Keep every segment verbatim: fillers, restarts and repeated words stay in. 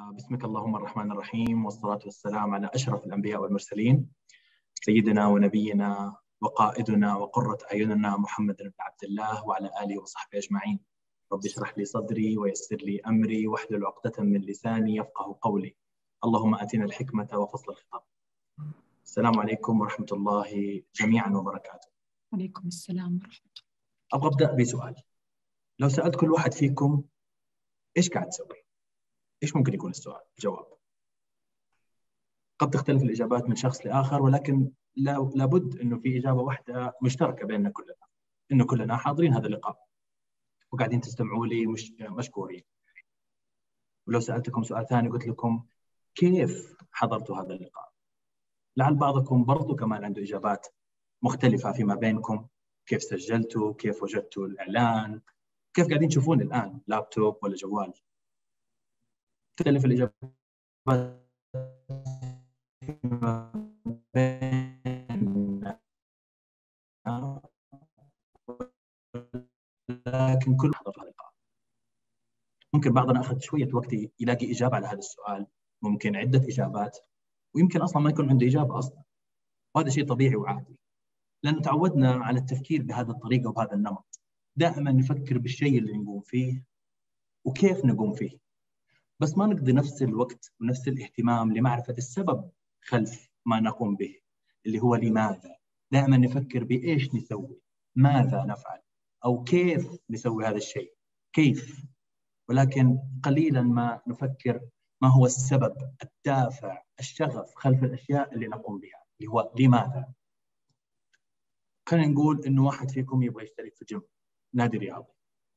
بسمك اللهم الرحمن الرحيم، والصلاة والسلام على أشرف الأنبياء والمرسلين، سيدنا ونبينا وقائدنا وقرة أعيننا محمد بن عبد الله وعلى آله وصحبه أجمعين. رب اشرح لي صدري ويسر لي أمري واحلل عقدة من لساني يفقه قولي. اللهم آتنا الحكمة وفصل الخطاب. السلام عليكم ورحمة الله جميعا وبركاته. وعليكم السلام ورحمة الله. أبغى أبدأ بسؤال. لو سألت كل واحد فيكم إيش قاعد تسوي؟ إيش ممكن يكون السؤال؟ الجواب قد تختلف الإجابات من شخص لآخر، ولكن لا لابد إنه في إجابة واحدة مشتركة بيننا كلنا، إنه كلنا حاضرين هذا اللقاء وقاعدين تستمعوا لي مش مشكورين. ولو سألتكم سؤال ثاني قلت لكم كيف حضرتوا هذا اللقاء؟ لعل بعضكم برضو كمان عنده إجابات مختلفة فيما بينكم. كيف سجلتوا؟ كيف وجدتوا الإعلان؟ كيف قاعدين تشوفون الآن؟ لابتوب ولا جوال؟ تختلف الإجابات لكن كل حضر هذا اللقاء. ممكن بعضنا أخذ شوية وقت يلاقي إجابة على هذا السؤال، ممكن عدة إجابات، ويمكن أصلا ما يكون عنده إجابة أصلا، وهذا شيء طبيعي وعادي، لأنه تعودنا على التفكير بهذه الطريقة وبهذا النمط. دائما نفكر بالشيء اللي نقوم فيه وكيف نقوم فيه، بس ما نقضي نفس الوقت ونفس الاهتمام لمعرفة السبب خلف ما نقوم به، اللي هو لماذا. دائما نفكر بإيش نسوي، ماذا نفعل، أو كيف نسوي هذا الشيء، كيف، ولكن قليلا ما نفكر ما هو السبب، الدافع، الشغف خلف الأشياء اللي نقوم بها، اللي هو لماذا. خلينا نقول إنه واحد فيكم يبغى يشترك في جيم، نادي رياضي.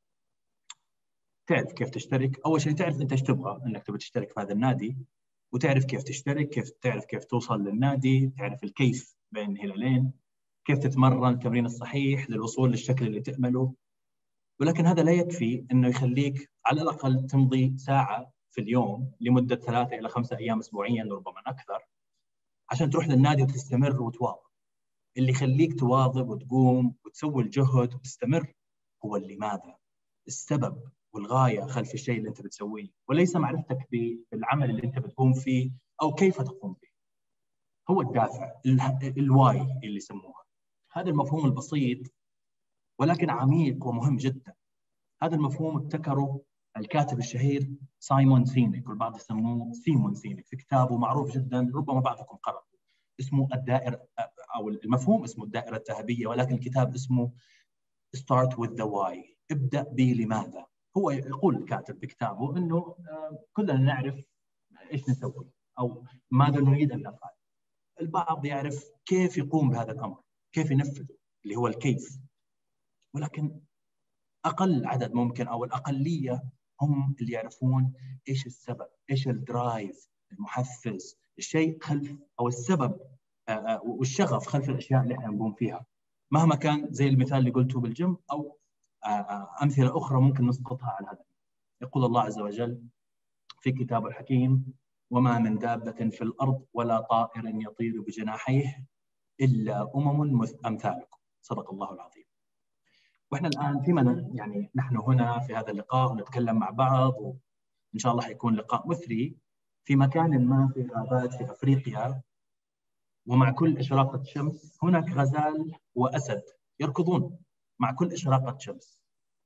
تعرف كيف تشترك؟ أول شيء تعرف أنت إيش تبغى، إنك تبغى تشترك في هذا النادي، وتعرف كيف تشترك، كيف تعرف كيف توصل للنادي، تعرف الكيف بين هلالين، كيف تتمرن التمرين الصحيح للوصول للشكل اللي تأمله. ولكن هذا لا يكفي إنه يخليك على الأقل تمضي ساعة في اليوم لمدة ثلاثة إلى خمسة أيام أسبوعيا ربما أكثر عشان تروح للنادي وتستمر وتواظب. اللي يخليك تواظب وتقوم وتسوي الجهد وتستمر هو لماذا، السبب والغاية خلف الشيء اللي أنت بتسويه، وليس معرفتك بالعمل اللي أنت بتقوم فيه أو كيف تقوم به. هو الدافع، الواي اللي يسموها. هذا المفهوم البسيط ولكن عميق ومهم جدا. هذا المفهوم ابتكره الكاتب الشهير سايمون سينيك، والبعض يسموه سيمون سينيك، في كتابه معروف جدا ربما بعضكم قرأ، اسمه الدائرة، أو المفهوم اسمه الدائرة الذهبية، ولكن الكتاب اسمه Start with the why، ابدأ بلماذا. هو يقول الكاتب بكتابه إنه كلنا نعرف إيش نسوي أو ماذا نريد أن نفعل. البعض يعرف كيف يقوم بهذا الأمر، كيف ينفذه، اللي هو الكيف، ولكن أقل عدد ممكن أو الأقلية هم اللي يعرفون إيش السبب، إيش الدرايف، المحفز، الشيء خلف أو السبب والشغف خلف الأشياء اللي احنا نقوم فيها، مهما كان، زي المثال اللي قلته بالجيم أو أمثلة أخرى ممكن نسقطها على هذا. يقول الله عز وجل في كتاب الحكيم: وما من دابة في الأرض ولا طائر يطير بجناحيه إلا أمم أمثالكم. صدق الله العظيم. وإحنا الآن فيما يعني نحن هنا في هذا اللقاء ونتكلم مع بعض، وإن شاء الله حيكون لقاء مثري في مكان ما في غابات في أفريقيا، ومع كل إشراقة شمس هناك غزال وأسد يركضون مع كل إشراقة شمس.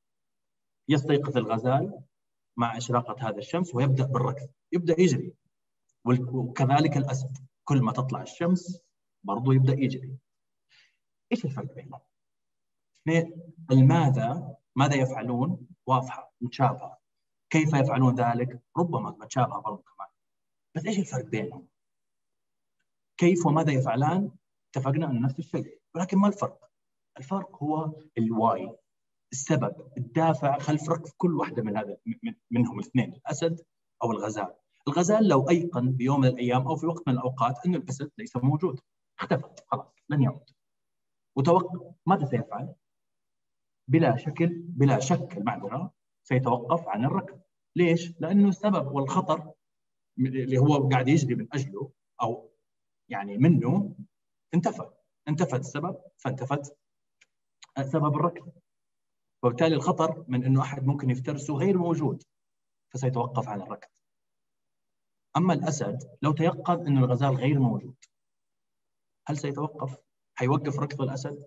يستيقظ الغزال مع إشراقة هذا الشمس ويبدأ بالركض، يبدأ يجري، وكذلك الأسد كل ما تطلع الشمس برضو يبدأ يجري. إيش الفرق بينهم؟ الماذا ماذا يفعلون واضحة متشابهة، كيف يفعلون ذلك ربما متشابهة برضو كمان، بس إيش الفرق بينهم؟ كيف وماذا يفعلان اتفقنا أنه نفس الشيء، ولكن ما الفرق؟ الفرق هو الواي، السبب، الدافع خلف ركض كل واحدة من هذا منهم الاثنين، الأسد أو الغزال. الغزال لو أيقن بيوم من الأيام أو في وقت من الأوقات أن الأسد ليس موجود، اختفت خلاص لن يعود، وتوقف، ماذا سيفعل؟ بلا شكل بلا شك المعذرة سيتوقف عن الركض. ليش؟ لأنه السبب والخطر اللي هو قاعد يجري من أجله أو يعني منه انتفى، انتفت السبب فانتفت سبب الركض، وبالتالي الخطر من أنه أحد ممكن يفترسه غير موجود، فسيتوقف عن الركض. أما الأسد لو تيقن أن الغزال غير موجود، هل سيتوقف؟ حيوقف ركض الأسد؟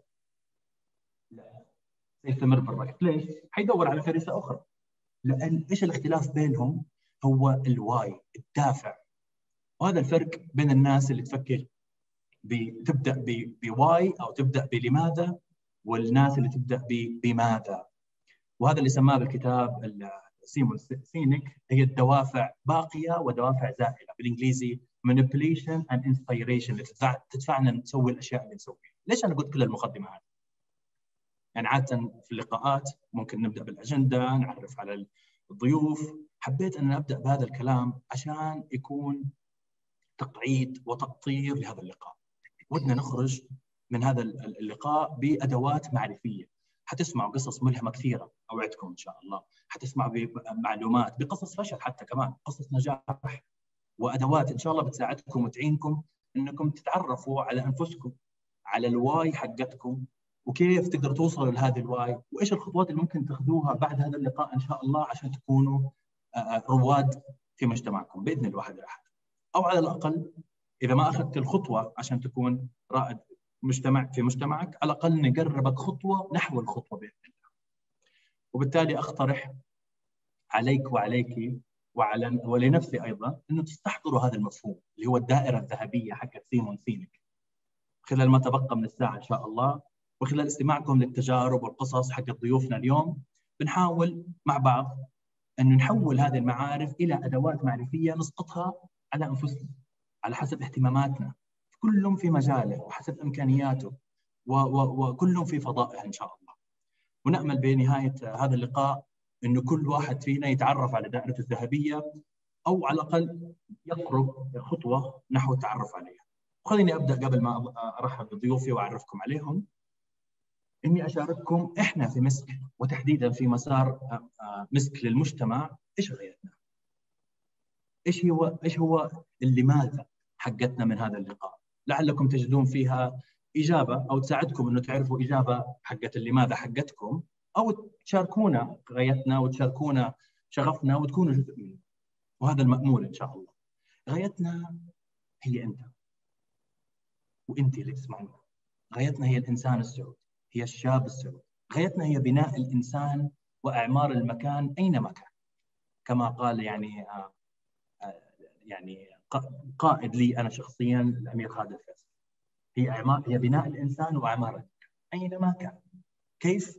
لا، سيستمر بالركض. ليش؟ حيدور على فريسة أخرى. لأن إيش الاختلاف بينهم؟ هو الواي، الدافع. وهذا الفرق بين الناس اللي تفكر بتبدأ بواي أو تبدأ بلماذا، والناس اللي تبدأ بماذا. وهذا اللي سماه بالكتاب سيمون سينيك هي الدوافع باقية ودوافع زائلة، بالإنجليزي manipulation and inspiration، اللي تدفع تدفعنا نسوي الأشياء اللي نسويها. ليش أنا قلت كل المقدمة هذه؟ يعني عادة في اللقاءات ممكن نبدأ بالأجندة، نعرف على الضيوف. حبيت أن أبدأ بهذا الكلام عشان يكون تقعيد وتقطير لهذا اللقاء. ودنا نخرج من هذا اللقاء بأدوات معرفية. حتسمعوا قصص ملهمة كثيرة أوعدكم إن شاء الله. حتسمعوا بمعلومات، بقصص فشل حتى كمان، قصص نجاح، وأدوات إن شاء الله بتساعدكم وتعينكم أنكم تتعرفوا على أنفسكم، على الواي حقتكم، وكيف تقدروا توصلوا لهذه الواي، وإيش الخطوات اللي ممكن تاخذوها بعد هذا اللقاء إن شاء الله عشان تكونوا رواد في مجتمعكم بإذن الواحد الأحد. أو على الأقل إذا ما أخذت الخطوة عشان تكون رائد مجتمع في مجتمعك، على الأقل نقربك خطوة نحو الخطوة بإذن الله. وبالتالي أقترح عليك وعليك وعلى ولنفسي أيضا أنه تستحضروا هذا المفهوم اللي هو الدائرة الذهبية حقت سيمون سينيك خلال ما تبقى من الساعة إن شاء الله، وخلال استماعكم للتجارب والقصص حق ضيوفنا اليوم. بنحاول مع بعض أن نحول هذه المعارف إلى أدوات معرفية نسقطها على أنفسنا على حسب اهتماماتنا، كلهم في مجاله وحسب إمكانياته، وكلهم في فضائه إن شاء الله. ونأمل بنهاية هذا اللقاء إنه كل واحد فينا يتعرف على دائرته الذهبية، أو على الأقل يقرب خطوة نحو التعرف عليها. وخليني أبدأ قبل ما أرحب بضيوفي وأعرفكم عليهم، إني أشارككم إحنا في مسك، وتحديدا في مسار مسك للمجتمع، إيش غايتنا؟ إيش هو إيش هو اللماذا حقتنا من هذا اللقاء؟ لعلكم تجدون فيها إجابة أو تساعدكم إنه تعرفوا إجابة حقت اللماذا حقتكم، أو تشاركونا غايتنا وتشاركونا شغفنا وتكونوا جزء منه، وهذا المأمول إن شاء الله. غايتنا هي أنت وأنت اللي تسمعون. غايتنا هي الإنسان السعودي، هي الشاب السعودي. غايتنا هي بناء الإنسان وإعمار المكان أينما كان، كما قال يعني آه آه يعني قائد لي أنا شخصيا الأمير خالد الفيصل. هي إعمار، هي بناء الإنسان وإعمار المكان أينما كان. كيف؟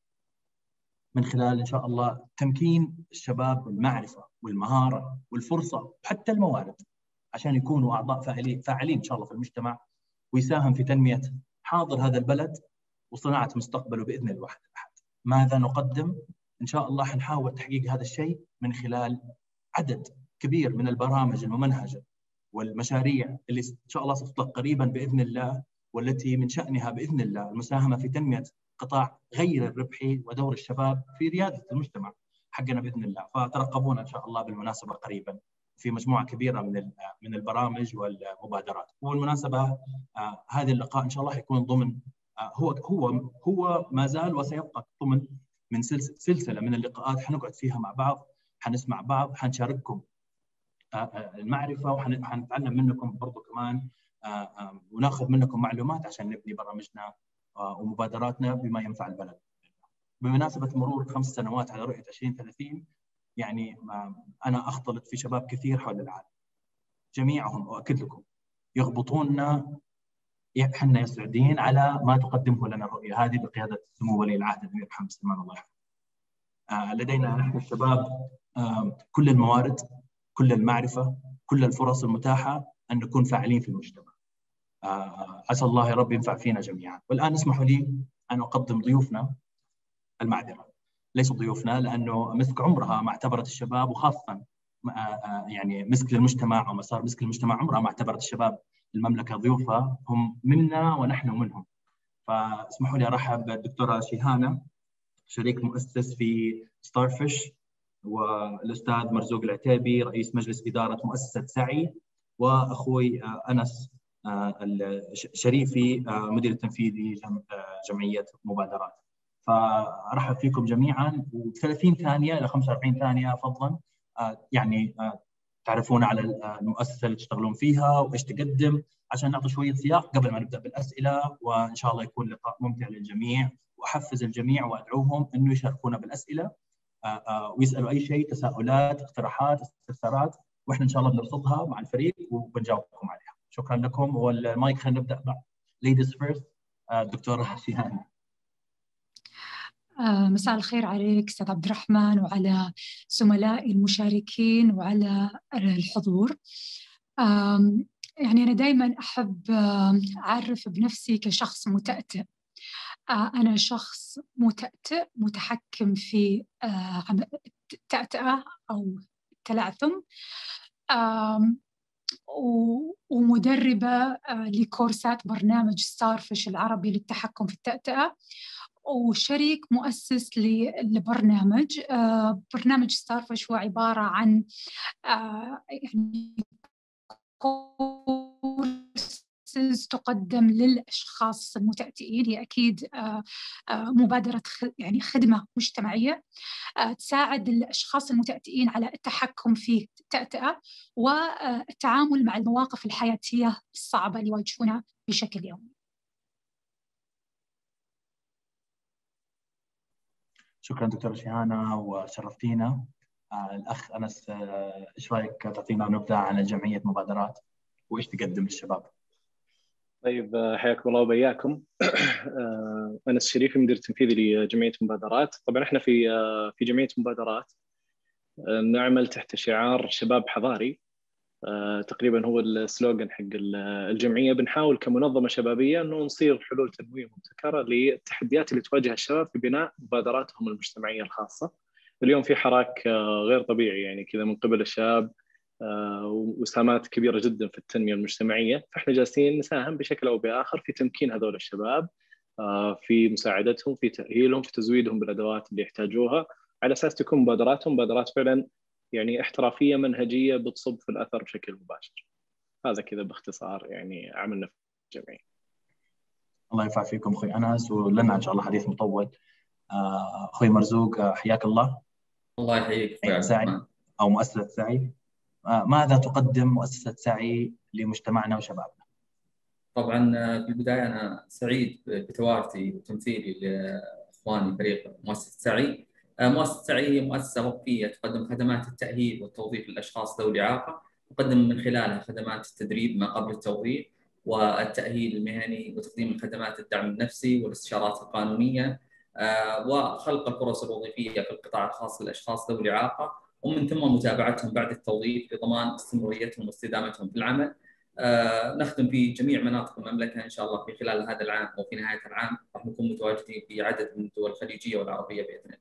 من خلال إن شاء الله تمكين الشباب بالمعرفة والمهارة والفرصة وحتى الموارد، عشان يكونوا أعضاء فاعلين فاعلين إن شاء الله في المجتمع، ويساهم في تنمية حاضر هذا البلد وصناعة مستقبله بإذن الواحد الأحد. ماذا نقدم؟ إن شاء الله حنحاول تحقيق هذا الشيء من خلال عدد كبير من البرامج الممنهجة والمشاريع اللي إن شاء الله ستطلق قريبا بإذن الله، والتي من شأنها بإذن الله المساهمة في تنمية قطاع غير الربحي ودور الشباب في ريادة المجتمع حقنا بإذن الله. فترقبونا إن شاء الله بالمناسبة قريبا في مجموعة كبيرة من من البرامج والمبادرات. والمناسبة آه هذا اللقاء إن شاء الله حيكون ضمن آه هو هو هو ما زال وسيبقى ضمن من سلسلة من اللقاءات حنقعد فيها مع بعض، حنسمع بعض، حنشارككم آه آه المعرفة، وحنتعلم منكم برضو كمان آه آه وناخذ منكم معلومات عشان نبني برامجنا آه ومبادراتنا بما ينفع البلد. بمناسبة مرور خمس سنوات على رؤية عشرين ثلاثين، يعني أنا أختلط في شباب كثير حول العالم، جميعهم أؤكد لكم يغبطوننا احنا يا سعوديين على ما تقدمه لنا الرؤية هذه بقيادة سمو ولي العهد الأمير محمد سلمان الله يحفظه. آه لدينا نحن الشباب آه كل الموارد، كل المعرفة، كل الفرص المتاحة أن نكون فاعلين في المجتمع. آه عسى الله يا رب ينفع فينا جميعا. والآن اسمحوا لي أن أقدم ضيوفنا. المعذرة، ليسوا ضيوفنا، لأنه مسك عمرها ما اعتبرت الشباب، وخاصة يعني مسك للمجتمع أو مسار مسك للمجتمع عمرها ما اعتبرت الشباب المملكة ضيوفها، هم منا ونحن منهم. فاسمحوا لي أرحب بالدكتورة شيهانة، شريك مؤسس في ستارفش، والأستاذ مرزوق العتيبي رئيس مجلس إدارة مؤسسة سعي، وأخوي أنس الشريفي مدير التنفيذي جمعية مبادرات. فأرحب فيكم جميعا، و30 ثانية إلى خمسة وأربعين ثانية فضلا يعني تعرفون على المؤسسة اللي تشتغلون فيها وإيش تقدم، عشان نعطي شوية سياق قبل ما نبدأ بالأسئلة، وإن شاء الله يكون لقاء ممتع للجميع. وأحفز الجميع وأدعوهم إنه يشاركونا بالأسئلة ويسألوا أي شيء، تساؤلات، اقتراحات، استفسارات، وإحنا إن شاء الله بنرصدها مع الفريق وبنجاوبكم عليها. شكرا لكم. والمايك خلينا نبدأ مع ladies first. دكتورة شيهان. مساء الخير عليك أستاذ عبد الرحمن وعلى زملائي المشاركين وعلى الحضور. يعني أنا دائما أحب أعرف بنفسي كشخص متأتئ. أنا شخص متأتئ متحكم في التأتئة أو التلعثم، ومدربة لكورسات برنامج ستارفش العربي للتحكم في التأتئة، وشريك مؤسس للبرنامج. برنامج ستارفش هو عبارة عن يعني كورسز تقدم للأشخاص المتأتئين. هي أكيد مبادرة يعني خدمة مجتمعية تساعد الأشخاص المتأتئين على التحكم في التأتئة والتعامل مع المواقف الحياتية الصعبة اللي يواجهونها بشكل يومي. شكرا دكتورة شيهانة وشرفتينا. آه الأخ أنس، آه إيش رأيك تعطينا نبذة عن جمعية مبادرات وإيش تقدم للشباب؟ طيب، حياكم الله وبياكم. أنس شريفي، مدير تنفيذي لجمعية مبادرات. طبعا احنا في في جمعية مبادرات نعمل تحت شعار شباب حضاري. تقريبا هو السلوغان حق الجمعية. بنحاول كمنظمة شبابية أنه نصير حلول تنموية مبتكرة للتحديات اللي تواجه الشباب في بناء مبادراتهم المجتمعية الخاصة. اليوم في حراك غير طبيعي يعني كذا من قبل الشباب، وسهامات كبيرة جدا في التنمية المجتمعية. فإحنا جالسين نساهم بشكل أو بآخر في تمكين هذول الشباب، في مساعدتهم، في تأهيلهم، في تزويدهم بالأدوات اللي يحتاجوها، على أساس تكون مبادراتهم مبادرات فعلا يعني احترافية منهجية بتصب في الأثر بشكل مباشر. هذا كذا باختصار يعني عملنا في الجمعية. الله ينفع فيكم أخوي أنس، ولنا إن شاء الله حديث مطول. أخوي مرزوق، حياك الله. الله يحييك أخوي سعي أو مؤسسة سعي، ماذا تقدم مؤسسة سعي لمجتمعنا وشبابنا؟ طبعا في البداية أنا سعيد بتواجدي وتمثيلي لإخواني فريق مؤسسة سعي. مؤسسة سعي هي مؤسسة وقفية تقدم خدمات التأهيل والتوظيف للأشخاص ذوي الإعاقة، تقدم من خلالها خدمات التدريب ما قبل التوظيف والتأهيل المهني وتقديم الخدمات الدعم النفسي والاستشارات القانونية وخلق الفرص الوظيفية في القطاع الخاص للأشخاص ذوي الإعاقة، ومن ثم متابعتهم بعد التوظيف لضمان استمراريتهم واستدامتهم في العمل. آه، نخدم في جميع مناطق المملكة إن شاء الله. في خلال هذا العام أو في نهاية العام راح نكون متواجدين في عدد من الدول الخليجية والعربية بإذن الله.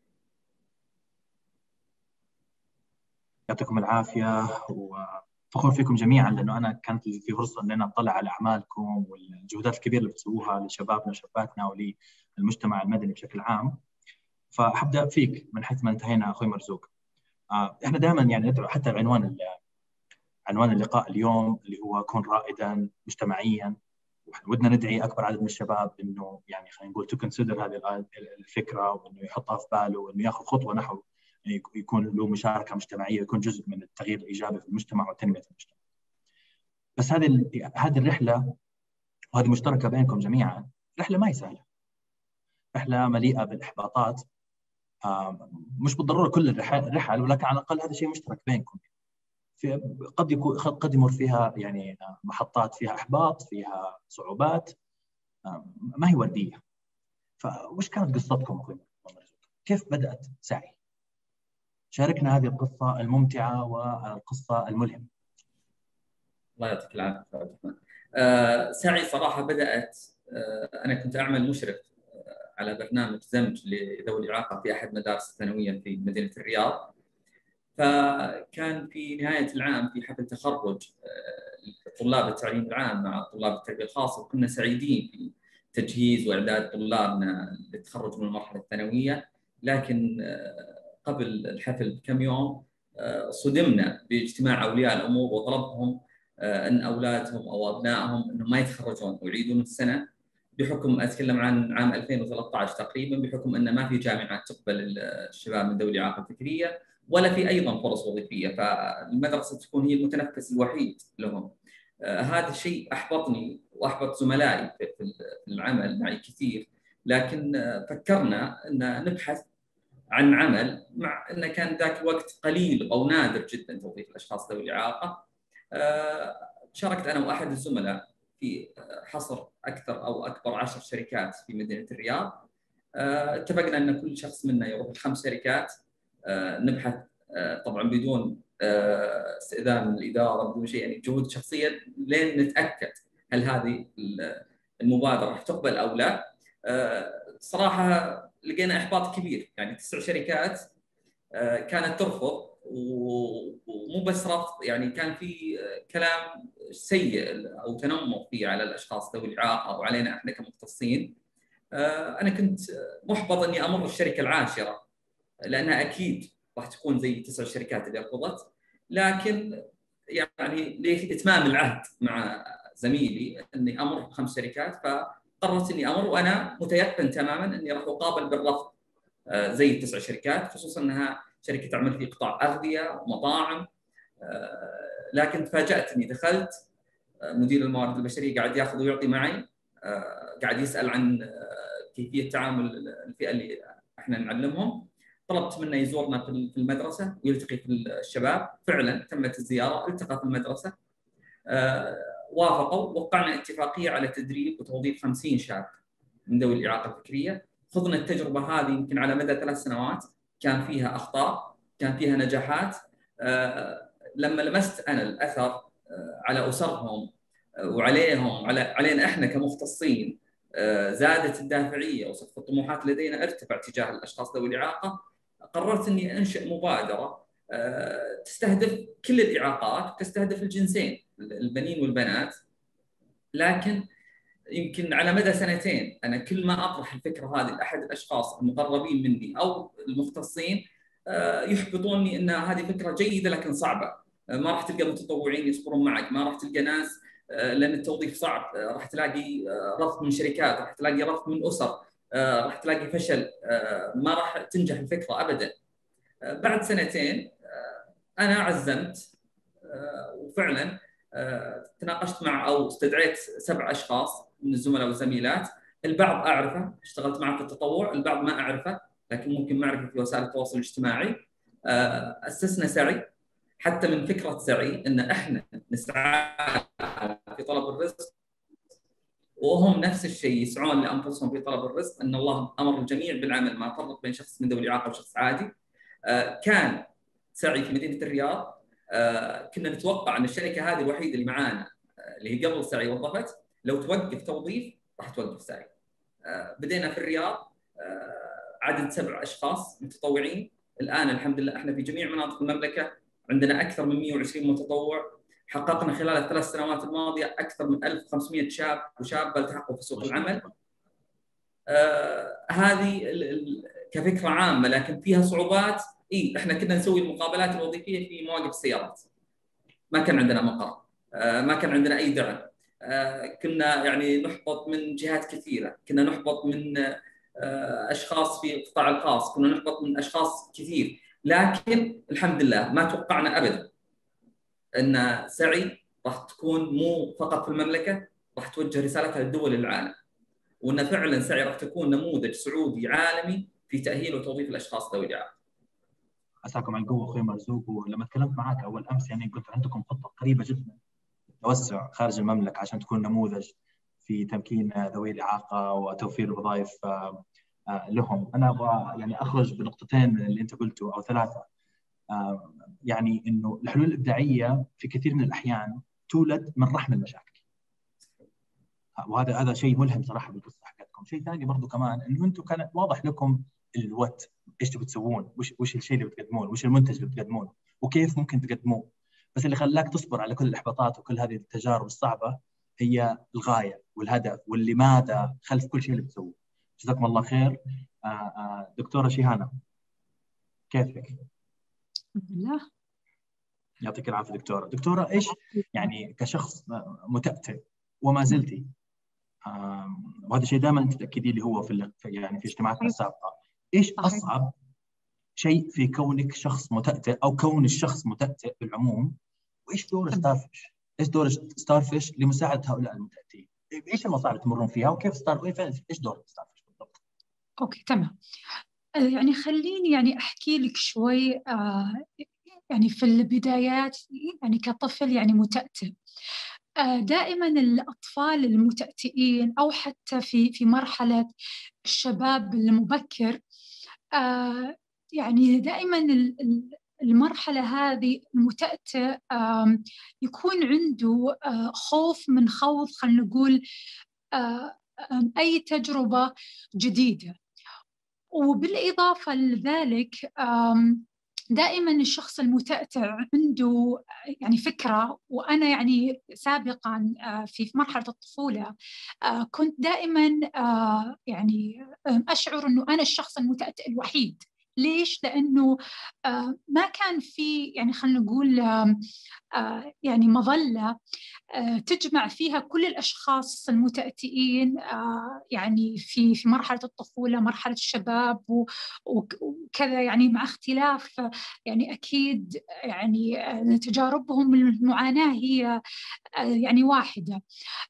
يعطيكم العافية وفخور فيكم جميعا، لأنه أنا كانت في فرصة أن أنا أطلع على أعمالكم والجهودات الكبيرة اللي بتسووها لشبابنا وشاباتنا وللمجتمع المدني بشكل عام. فحبدأ فيك من حيث ما انتهينا أخوي مرزوق. آه، إحنا دائما يعني ندعو حتى العنوان عنوان اللقاء اليوم اللي هو كن رائدا مجتمعيا، ودنا ندعي اكبر عدد من الشباب انه يعني خلينا نقول تو كونسيدر هذه الفكره، وانه يحطها في باله وانه ياخذ خطوه نحو يكون له مشاركه مجتمعيه ويكون جزء من التغيير الايجابي في المجتمع وتنميه المجتمع. بس هذه هذه الرحله وهذه مشتركه بينكم جميعا، رحله ما هي سهله، رحله مليئه بالاحباطات. مش بالضروره كل الرحل، ولكن على الاقل هذا شيء مشترك بينكم. في قد يكون قد يمر فيها يعني محطات فيها احباط، فيها صعوبات، ما هي ورديه. فوش كانت قصتكم اخوي مرزوق؟ كيف بدات سعي؟ شاركنا هذه القصه الممتعه والقصه الملهمه. الله يعطيك العافيه عبد الرحمن. آه سعي صراحه بدات، آه انا كنت اعمل مشرف آه على برنامج دمج لذوي الاعاقه في احد مدارس الثانويه في مدينه الرياض. فكان في نهاية العام في حفل تخرج طلاب التعليم العام مع طلاب التربية الخاصة، وكنا سعيدين في تجهيز وإعداد طلابنا للتخرج من المرحلة الثانوية. لكن قبل الحفل بكم يوم صدمنا باجتماع أولياء الأمور وطلبهم أن أولادهم أو أبنائهم أنهم ما يتخرجون ويعيدون السنة بحكم أتكلم عن عام ألفين وثلاثة عشر تقريبا، بحكم أن ما في جامعات تقبل الشباب من ذوي الإعاقة الفكرية ولا في أيضا فرص وظيفية، فالمدرسة تكون هي المتنفس الوحيد لهم. آه هذا الشيء أحبطني وأحبط زملائي في العمل معي كثير، لكن آه فكرنا أن نبحث عن عمل، مع أنه كان ذاك الوقت قليل أو نادر جدا توظيف الأشخاص ذوي الإعاقة. آه شاركت أنا وأحد الزملاء في حصر أكثر أو أكبر عشر شركات في مدينة الرياض. آه اتفقنا أن كل شخص منا يروح لخمس شركات، آه نبحث آه طبعا بدون آه استئذان من الإدارة، بدون شيء، يعني جهود شخصية لين نتأكد هل هذه المبادرة راح تقبل أو لا. آه صراحة لقينا إحباط كبير، يعني تسع شركات آه كانت ترفض، ومو بس رفض، يعني كان في كلام سيء او تنمر فيه على الاشخاص ذوي الاعاقه وعلينا احنا كمختصين. انا كنت محبط اني امر الشركه العاشره، لانها اكيد راح تكون زي تسع شركات اللي رفضت، لكن يعني لاتمام العهد مع زميلي اني امر بخمس شركات، فقررت اني امر وانا متيقن تماما اني راح اقابل بالرفض زي التسع شركات، خصوصا انها شركه تعمل في قطاع اغذيه ومطاعم. لكن تفاجات اني دخلت، مدير الموارد البشريه قاعد ياخذ ويعطي معي، قاعد يسال عن كيفيه تعامل الفئه اللي احنا نعلمهم. طلبت منه يزورنا في المدرسه ويلتقي في الشباب، فعلا تمت الزياره، التقى في المدرسه، وافقوا، وقعنا اتفاقيه على تدريب وتوظيف خمسين شاب من ذوي الاعاقه الفكريه. خضنا التجربه هذه يمكن على مدى ثلاث سنوات، كان فيها اخطاء، كان فيها نجاحات. لما لمست انا الاثر على اسرهم وعليهم على علينا احنا كمختصين، زادت الدافعيه وسقف الطموحات لدينا ارتفع تجاه الاشخاص ذوي الاعاقه. قررت اني انشئ مبادره تستهدف كل الاعاقات، تستهدف الجنسين البنين والبنات. لكن يمكن على مدى سنتين انا كل ما اطرح الفكره هذه لاحد الاشخاص المقربين مني او المختصين يحبطوني ان هذه فكره جيده لكن صعبه، ما راح تلقى متطوعين يصبرون معك، ما راح تلقى ناس لان التوظيف صعب، راح تلاقي رفض من شركات، راح تلاقي رفض من اسر، راح تلاقي فشل، ما راح تنجح الفكره ابدا. بعد سنتين انا عزمت وفعلا تناقشت مع او استدعيت سبع اشخاص من الزملاء والزميلات، البعض اعرفه اشتغلت معه في التطوع، البعض ما اعرفه لكن ممكن معرفه في وسائل التواصل الاجتماعي. اسسنا سعي، حتى من فكره سعي ان احنا نسعى في طلب الرزق وهم نفس الشيء يسعون لانفسهم في طلب الرزق، ان الله امر الجميع بالعمل ما فرق بين شخص من ذوي الاعاقه وشخص عادي. كان سعي في مدينه الرياض، كنا نتوقع ان الشركه هذه الوحيده اللي معانا اللي هي قبل سعي وظفت، لو توقف توظيف راح توقف سعي. بدينا في الرياض عدد سبع اشخاص متطوعين، الان الحمد لله احنا في جميع مناطق المملكه عندنا اكثر من مئة وعشرين متطوع. حققنا خلال الثلاث سنوات الماضيه اكثر من ألف وخمسمئة شاب وشابه التحقوا في سوق العمل. آه هذه كفكره عامه، لكن فيها صعوبات. اي احنا كنا نسوي المقابلات الوظيفيه في مواقف السيارات، ما كان عندنا مقر، آه ما كان عندنا اي دعم، آه كنا يعني نحبط من جهات كثيره، كنا نحبط من آه اشخاص في القطاع الخاص، كنا نحبط من اشخاص كثير، لكن الحمد لله ما توقعنا ابدا ان سعي راح تكون مو فقط في المملكه، راح توجه رسالتها لدول العالم، وان فعلا سعي راح تكون نموذج سعودي عالمي في تاهيل وتوظيف الاشخاص ذوي الاعاقه. عساكم على القوه اخوي مرزوق. ولما تكلمت معك اول امس يعني قلت عندكم خطه قريبه جدا توسع خارج المملكه عشان تكون نموذج في تمكين ذوي الاعاقه وتوفير الوظائف لهم. انا ابغى يعني اخرج بنقطتين اللي انت قلته او ثلاثه. يعني انه الحلول الابداعيه في كثير من الاحيان تولد من رحم المشاكل، وهذا هذا شيء ملهم صراحه بالقصه حقتكم. شيء ثاني برضو كمان انه انتم كانت واضح لكم الوات، ايش تبغوا تسوون، وش وش الشيء اللي بتقدمون، وش المنتج اللي بتقدمونه وكيف ممكن تقدموه. بس اللي خلاك تصبر على كل الاحباطات وكل هذه التجارب الصعبه هي الغايه والهدف واللماذا خلف كل شيء اللي بتسووه. جزاكم الله خير. آآ آآ دكتوره شيهانه كيفك؟ الحمد لله. يعطيك العافيه دكتوره. دكتوره ايش يعني كشخص متأتئ وما زلتي وهذا الشيء دائما تتاكدي لي هو في يعني في اجتماعاتنا السابقه. ايش اصعب شيء في كونك شخص متأتئ او كون الشخص متأتئ بالعموم، وايش دور ستارفش؟ ايش دور ستارفش لمساعده هؤلاء المتأتئين؟ ايش المصاعب اللي تمرون فيها وكيف ستار ايش دور ستارفش بالضبط؟ اوكي تمام. يعني خليني يعني احكي لك شوي. آه يعني في البدايات يعني كطفل يعني متأتئ، آه دائما الأطفال المتأتئين أو حتى في في مرحلة الشباب المبكر، آه يعني دائما المرحلة هذه المتأتئ آه يكون عنده آه خوف من خوض، خلينا نقول آه أي تجربة جديدة. وبالإضافة لذلك دائما الشخص المتأتئ عنده يعني فكرة، وأنا يعني سابقا في مرحلة الطفولة كنت دائما يعني أشعر أنه أنا الشخص المتأتئ الوحيد. ليش؟ لأنه ما كان في يعني خلينا نقول يعني مظلة تجمع فيها كل الأشخاص المتأتئين يعني في في مرحلة الطفولة، مرحلة الشباب وكذا، يعني مع اختلاف يعني أكيد يعني تجاربهم المعاناة هي يعني واحدة.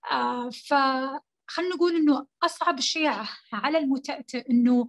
فخلنا نقول إنه أصعب شيء على المتأتئ إنه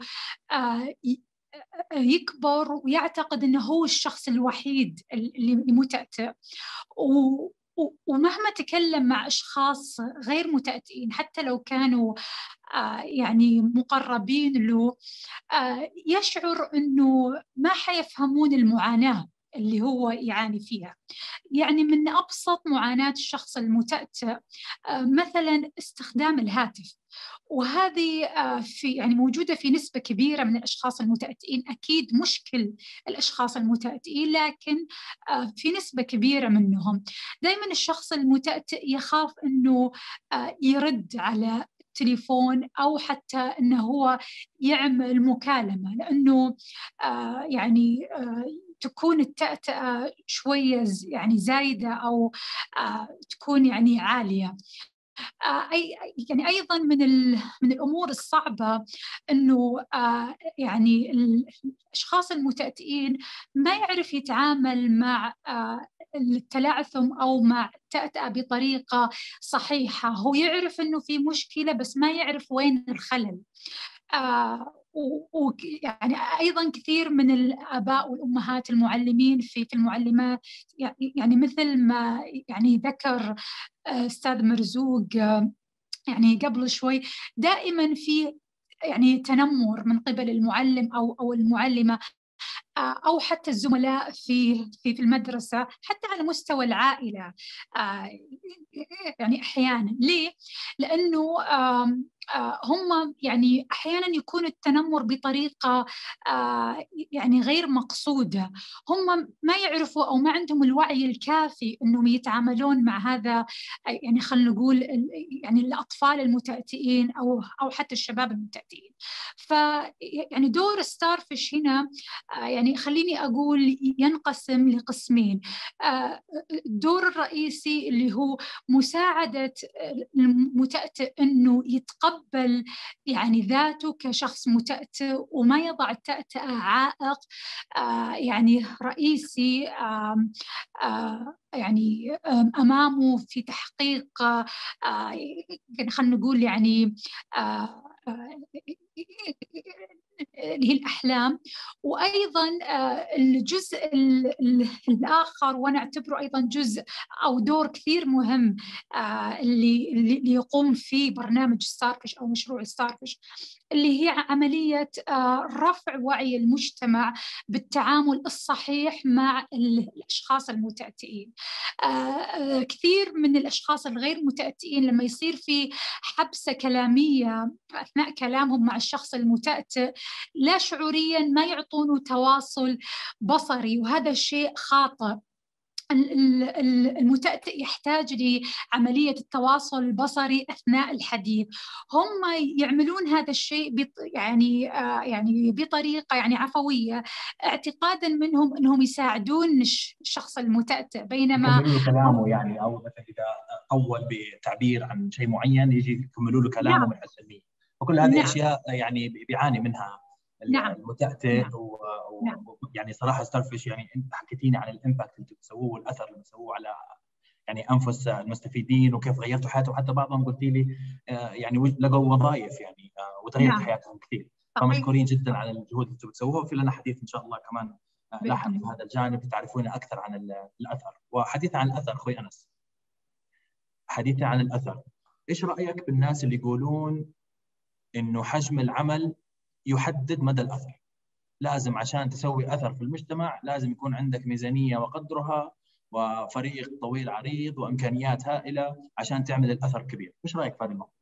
يكبر ويعتقد إنه هو الشخص الوحيد اللي متأتئ، ومهما تكلم مع أشخاص غير متأتئين حتى لو كانوا آه يعني مقربين له، آه يشعر أنه ما حيفهمون المعاناة اللي هو يعاني فيها. يعني من أبسط معاناة الشخص المتأتئ آه مثلا استخدام الهاتف، وهذه في يعني موجودة في نسبة كبيرة من الأشخاص المتأتئين. أكيد مشكل الأشخاص المتأتئين، لكن في نسبة كبيرة منهم دائما الشخص المتأتئ يخاف أنه يرد على التليفون أو حتى أنه هو يعمل مكالمة، لأنه يعني تكون التأتأة شوية يعني زايدة أو تكون يعني عالية. أي يعني أيضا من من الأمور الصعبة إنه يعني الأشخاص المتأتئين ما يعرف يتعامل مع التلعثم أو مع التأتأة بطريقة صحيحة. هو يعرف إنه في مشكلة بس ما يعرف وين الخلل. ويعني أيضا كثير من الآباء والأمهات المعلمين في في المعلمات، يعني مثل ما يعني ذكر أستاذ مرزوق يعني قبل شوي، دائما في يعني تنمر من قبل المعلم أو أو المعلمة أو حتى الزملاء في في في المدرسة، حتى على مستوى العائلة يعني أحيانا. ليه؟ لأنه هم يعني أحيانا يكون التنمر بطريقة يعني غير مقصودة. هم ما يعرفوا أو ما عندهم الوعي الكافي أنهم يتعاملون مع هذا، يعني خلينا نقول يعني الأطفال المتأتئين أو أو حتى الشباب المتأتئين. ف يعني دور ستارفش هنا يعني خليني أقول ينقسم لقسمين. الدور الرئيسي اللي هو مساعدة المتأتئ أنه يتقبل يعني ذاته كشخص متأتئ وما يضع التأتأة عائق يعني رئيسي يعني أمامه في تحقيق يعني خلينا نقول يعني اللي هي الأحلام. وأيضا الجزء الآخر وأنا أعتبره أيضا جزء أو دور كثير مهم اللي اللي يقوم فيه برنامج ستارفش أو مشروع ستارفش، اللي هي عملية رفع وعي المجتمع بالتعامل الصحيح مع الأشخاص المتأتئين. كثير من الأشخاص الغير متأتئين لما يصير في حبسة كلامية أثناء كلامهم مع الشخص المتأتئ لا شعوريا ما يعطونه تواصل بصري، وهذا الشيء خاطئ. المتأتئ يحتاج لعملية التواصل البصري أثناء الحديث. هم يعملون هذا الشيء يعني يعني بطريقة يعني عفوية، اعتقادا منهم أنهم يساعدون الشخص المتأتئ، بينما يكملوا كلامه يعني، أو مثلا إذا يتحول بتعبير عن شيء معين يجي يكملوا له كلامه نعم. من السلمية. وكل هذه نعم. أشياء يعني بيعاني منها نعم. المتأتئ. نعم. ويعني صراحة ستارفيش يعني أنت حكيتيني عن الإمباكت اللي بتسووه والأثر اللي بتسووه على يعني أنفس المستفيدين وكيف غيرتوا حياتهم. حتى بعضهم قلتي لي يعني لقوا وظائف يعني وتغيرت نعم. حياتهم كثير. فمشكورين جدا على الجهود اللي بتسووها. وفي لنا حديث إن شاء الله كمان لاحق في هذا الجانب تعرفون أكثر عن الأثر. وحديث عن الأثر أخوي أنس، حديث عن الأثر، إيش رأيك بالناس اللي يقولون إنه حجم العمل يحدد مدى الأثر؟ لازم عشان تسوي أثر في المجتمع لازم يكون عندك ميزانية وقدرها وفريق طويل عريض وإمكانيات هائلة عشان تعمل الأثر كبير. إيش رأيك في هذا الموضوع؟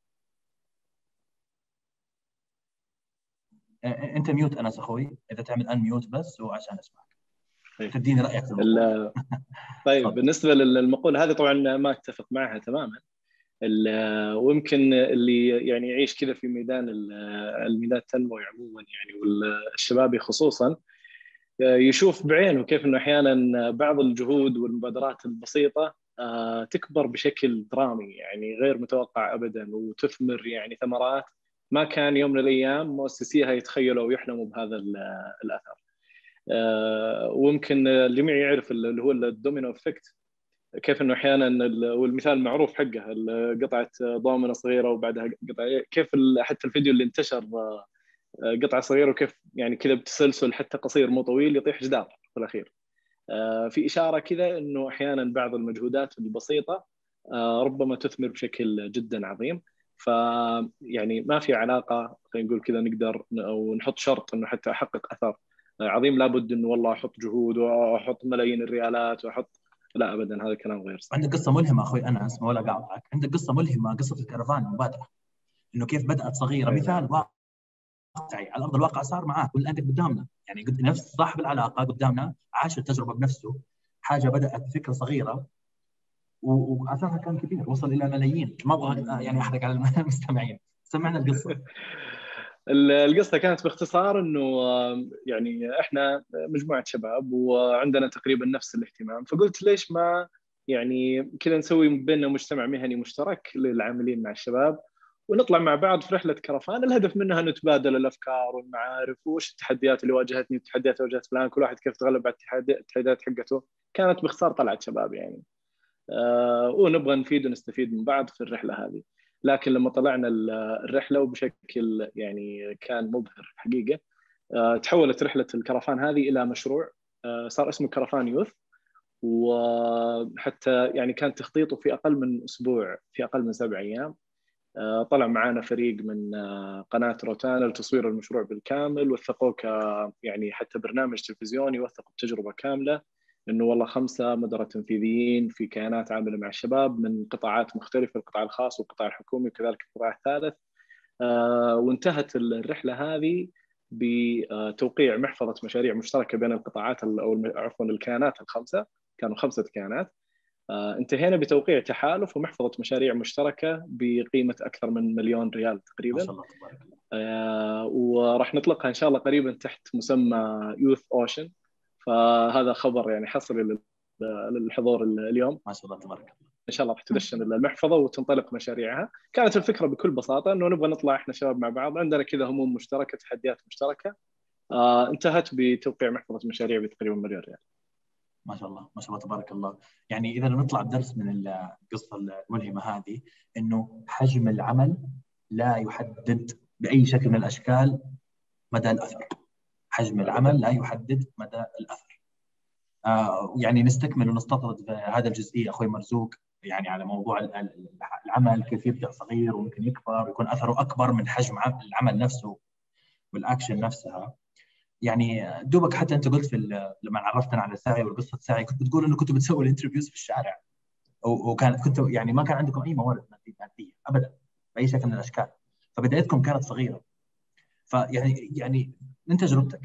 أنت ميوت أنس أخوي، إذا تعمل أن ميوت بس وعشان أسمعك تديني رأيك في الموضوع. طيب بالنسبة للمقولة هذه طبعا ما أتفق معها تماما. ويمكن اللي يعني يعيش كذا في ميدان الميدان التنموي عموما يعني والشبابي خصوصا يشوف بعينه كيف انه احيانا بعض الجهود والمبادرات البسيطه تكبر بشكل درامي يعني غير متوقع ابدا وتثمر يعني ثمرات ما كان يوم من الايام مؤسسيها يتخيلوا ويحلموا بهذا الاثر. ويمكن الجميع يعرف اللي هو الدومينو افكت، كيف انه احيانا والمثال المعروف حقه قطعه ضومنه صغيره وبعدها قطعه، كيف حتى الفيديو اللي انتشر قطعه صغيره وكيف يعني كذا بتسلسل حتى قصير مو طويل يطيح جدار في الاخير. في اشاره كذا انه احيانا بعض المجهودات البسيطه ربما تثمر بشكل جدا عظيم. فيعني ما في علاقه خلينا نقول كذا نقدر او نحط شرط انه حتى احقق اثر عظيم لابد انه والله احط جهود واحط ملايين الريالات واحط، لا ابدا هذا الكلام غير صحيح. عندك قصه ملهمه اخوي انس، ما ولا قاطعك، عندك قصه ملهمه، قصه الكرفان المبادره، انه كيف بدات صغيره. مثال واقعي على ارض الواقع صار معاك والان قدامنا، يعني نفس صاحب العلاقه قدامنا عاش التجربه بنفسه. حاجه بدات فكره صغيره واثرها كان كبير وصل الى ملايين. ما ابغى يعني احرق على المستمعين، سمعنا القصه. القصة كانت باختصار انه يعني احنا مجموعة شباب وعندنا تقريبا نفس الاهتمام، فقلت ليش ما يعني كذا نسوي بيننا مجتمع مهني مشترك للعاملين مع الشباب ونطلع مع بعض في رحلة كرفان. الهدف منها نتبادل الافكار والمعارف وش التحديات اللي واجهتني والتحديات اللي واجهت فلان، كل واحد كيف تغلب على التحديات حقته. كانت باختصار طلعت شباب يعني أه ونبغى نفيد ونستفيد من بعض في الرحلة هذه. لكن لما طلعنا الرحلة وبشكل يعني كان مبهر حقيقة، تحولت رحلة الكرفان هذه إلى مشروع صار اسمه كرفان يوث. وحتى يعني كان تخطيطه في أقل من أسبوع، في أقل من سبع أيام طلع معنا فريق من قناة روتانا لتصوير المشروع بالكامل، وثقوه ك يعني حتى برنامج تلفزيوني وثقوا التجربة كاملة، إنه والله خمسة مدراء تنفيذيين في كيانات عاملة مع الشباب من قطاعات مختلفة، القطاع الخاص والقطاع الحكومي وكذلك القطاع الثالث. آه وانتهت الرحلة هذه بتوقيع محفظة مشاريع مشتركة بين القطاعات أو عفوا الكيانات الخمسة، كانوا خمسة كيانات. آه انتهينا بتوقيع تحالف ومحفظة مشاريع مشتركة بقيمة أكثر من مليون ريال تقريبا. ما شاء الله تبارك الله. آه وراح نطلقها إن شاء الله قريبا تحت مسمى يوث أوشن. فهذا خبر يعني حصري للحضور اليوم. ما شاء الله تبارك الله. ان شاء الله راح تدشن المحفظه وتنطلق مشاريعها. كانت الفكره بكل بساطه انه نبغى نطلع احنا شباب مع بعض، عندنا كذا هموم مشتركه، تحديات مشتركه. آه انتهت بتوقيع محفظه مشاريع بتقريبا مليون ريال. ما شاء الله ما شاء الله تبارك الله. يعني اذا نطلع بدرس من القصه الملهمه هذه، انه حجم العمل لا يحدد باي شكل من الاشكال مدى الاثر. حجم العمل لا يحدد مدى الاثر. آه يعني نستكمل ونستطرد في هذا الجزئيه اخوي مرزوق، يعني على موضوع العمل كيف يبدا صغير وممكن يكبر ويكون اثره اكبر من حجم العمل نفسه والاكشن نفسها. يعني دوبك حتى انت قلت في لما عرفتنا على السعي والقصه السعي كنت بتقول انه كنتوا بتسووا الانترفيوز في الشارع، وكانت كنتوا يعني ما كان عندكم اي موارد ماديه ابدا باي شكل من الاشكال، فبدايتكم كانت صغيره. فيعني يعني من تجربتك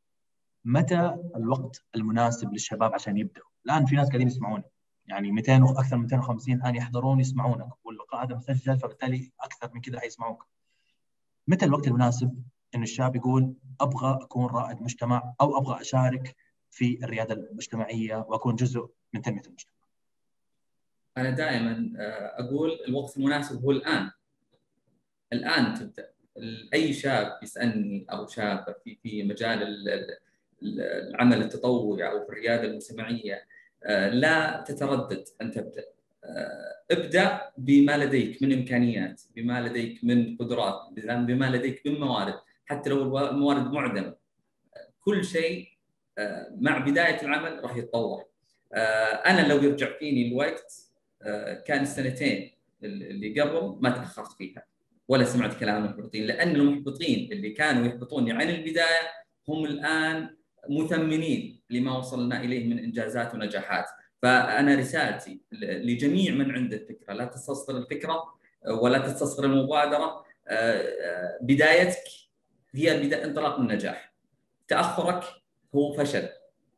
متى الوقت المناسب للشباب عشان يبداوا؟ الان في ناس قاعدين يسمعونا، يعني مئتين واكثر من مئتين وخمسين الان يحضرون يسمعونك، واللقاء هذا مسجل فبالتالي اكثر من كذا حيسمعوك. متى الوقت المناسب ان الشاب يقول ابغى اكون رائد مجتمع او ابغى اشارك في الرياده المجتمعيه واكون جزء من تنميه المجتمع؟ أنا دائما أقول الوقت المناسب هو الآن. الآن تبدأ. أي شاب يسألني أو شاب في في مجال العمل التطوعي أو في الريادة المجتمعية، لا تتردد أن تبدأ. ابدأ بما لديك من إمكانيات، بما لديك من قدرات، بما لديك من موارد، حتى لو الموارد معدمة. كل شيء مع بداية العمل راح يتطور. أنا لو يرجع فيني الوقت كان السنتين اللي قبل ما تأخرت فيها ولا سمعت كلام المحبطين، لأن المحبطين اللي كانوا يحبطوني عن البداية هم الآن مثمنين لما وصلنا إليه من إنجازات ونجاحات. فأنا رسالتي لجميع من عنده فكرة، لا تستصغر الفكرة ولا تستصغر المبادرة. بدايتك هي بداية انطلاق النجاح، تأخرك هو فشل.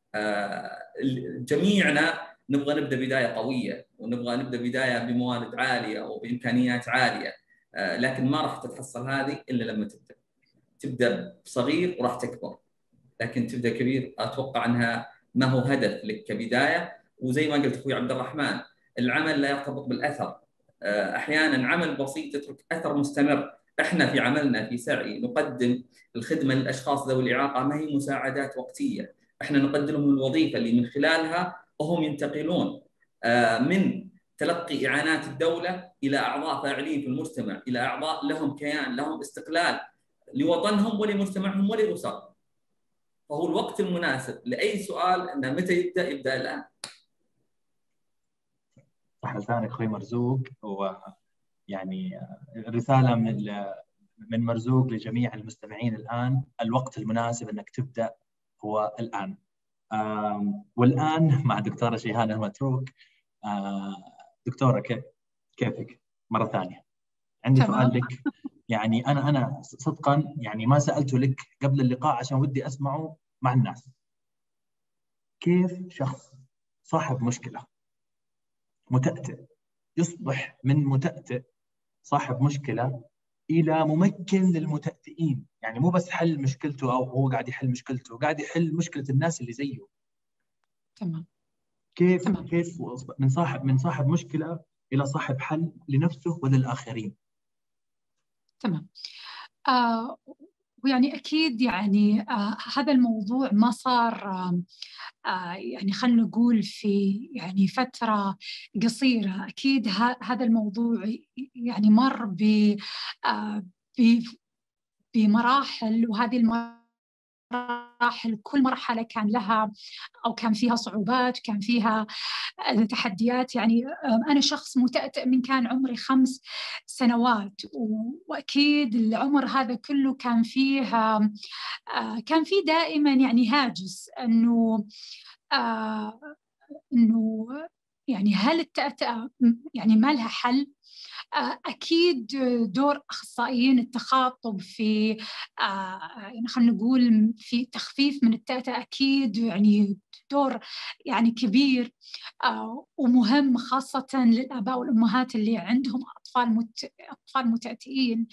جميعنا نبغى نبدأ بداية قوية، ونبغى نبدأ بداية بموارد عالية أو بإمكانيات عالية، لكن ما راح تتحصل هذه إلا لما تبدأ. تبدأ صغير وراح تكبر، لكن تبدأ كبير أتوقع أنها ما هو هدف لك كبداية. وزي ما قلت أخوي عبد الرحمن، العمل لا يرتبط بالأثر. أحيانا عمل بسيط يترك أثر مستمر. إحنا في عملنا في سعي نقدم الخدمة للأشخاص ذوي الإعاقة، ما هي مساعدات وقتية. إحنا نقدم لهم الوظيفة اللي من خلالها هم ينتقلون من تلقي إعانات الدولة إلى أعضاء فاعلين في المجتمع، إلى أعضاء لهم كيان، لهم استقلال لوطنهم ولمجتمعهم ولأسرهم. فهو الوقت المناسب لأي سؤال أنه متى يبدأ، يبدأ الآن. صح لسانك أخوي مرزوق. ويعني رسالة من من مرزوق لجميع المستمعين الآن: الوقت المناسب أنك تبدأ هو الآن. والآن مع دكتورة شيهان المتروك. دكتورة كيف كيفك مرة ثانية؟ عندي تمام. سؤال لك. يعني أنا أنا صدقا يعني ما سألته لك قبل اللقاء عشان ودي أسمعه مع الناس. كيف شخص صاحب مشكلة متأتئ يصبح من متأتئ صاحب مشكلة إلى ممكن للمتأتئين؟ يعني مو بس حل مشكلته أو هو قاعد يحل مشكلته، قاعد يحل مشكلة الناس اللي زيه. تمام. كيف تمام. كيف من صاحب من صاحب مشكلة إلى صاحب حل لنفسه وللآخرين؟ تمام. آه ويعني أكيد يعني آه هذا الموضوع ما صار آه آه يعني خلينا نقول في يعني فترة قصيرة. أكيد هذا الموضوع يعني مر ب آه بمراحل، وهذه المراحل كل مرحلة كان لها أو كان فيها صعوبات، كان فيها تحديات. يعني أنا شخص متأتئ من كان عمري خمس سنوات، وأكيد العمر هذا كله كان فيه كان فيه دائما يعني هاجس إنه إنه يعني هل التأتئة يعني ما لها حل؟ أكيد دور أخصائيين التخاطب في يعني خلينا نقول في تخفيف من التأتئة أكيد يعني دور يعني كبير ومهم، خاصة للآباء والأمهات اللي عندهم أطفال مت... أطفال متأتئين.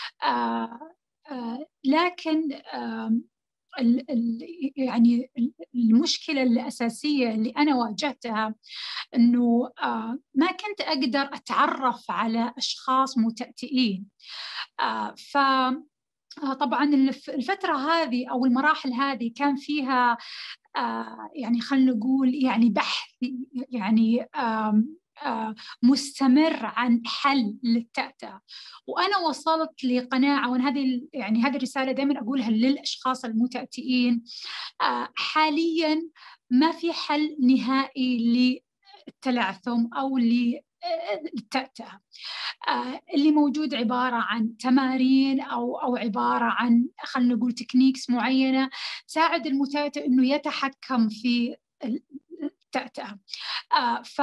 لكن ال ال يعني المشكلة الأساسية اللي أنا واجهتها إنه آه ما كنت أقدر أتعرف على أشخاص متأتئين. آه ف طبعا الفترة هذه أو المراحل هذه كان فيها آه يعني خلينا نقول يعني بحث يعني آه آه مستمر عن حل للتأتئة. وأنا وصلت لقناعة، وأن هذه يعني هذه الرسالة دائما أقولها للأشخاص المتأتئين: آه حاليا ما في حل نهائي للتلعثم أو للتأتئة. آه اللي موجود عبارة عن تمارين أو أو عبارة عن خلينا نقول تكنيكس معينة تساعد المتأتئ إنه يتحكم في التأتئة. آه ف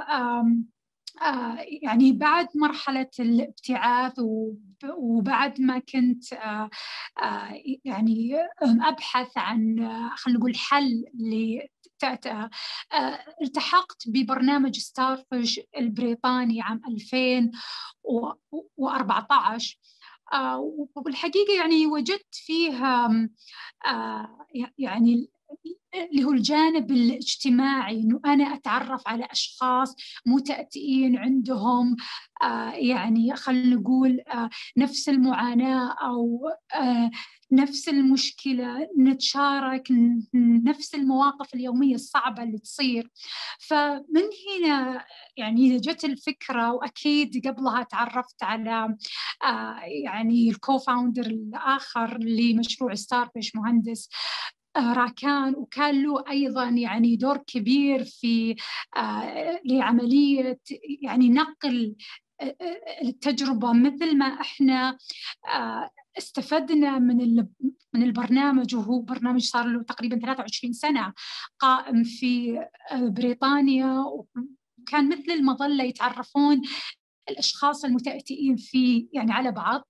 آه يعني بعد مرحلة الابتعاث وبعد ما كنت آه آه يعني أبحث عن خلينا نقول حل للتأتئة، آه التحقت ببرنامج ستارفيش البريطاني عام ألفين وأربعة عشر. آه والحقيقة يعني وجدت فيه آه يعني اللي هو الجانب الاجتماعي، إنه أنا أتعرف على أشخاص متأتئين عندهم آه يعني خلينا نقول آه نفس المعاناة أو آه نفس المشكلة، نتشارك نفس المواقف اليومية الصعبة اللي تصير. فمن هنا يعني جت الفكرة، وأكيد قبلها تعرفت على آه يعني الكو-فاوندر الآخر لمشروع ستارفيش، مهندس راكان، وكان له أيضاً يعني دور كبير في آه لعملية يعني نقل التجربة، مثل ما إحنا آه استفدنا من من البرنامج، وهو برنامج صار له تقريباً ثلاثة وعشرين سنة قائم في آه بريطانيا، وكان مثل المظلة يتعرفون الأشخاص المتأتئين فيه يعني على بعض.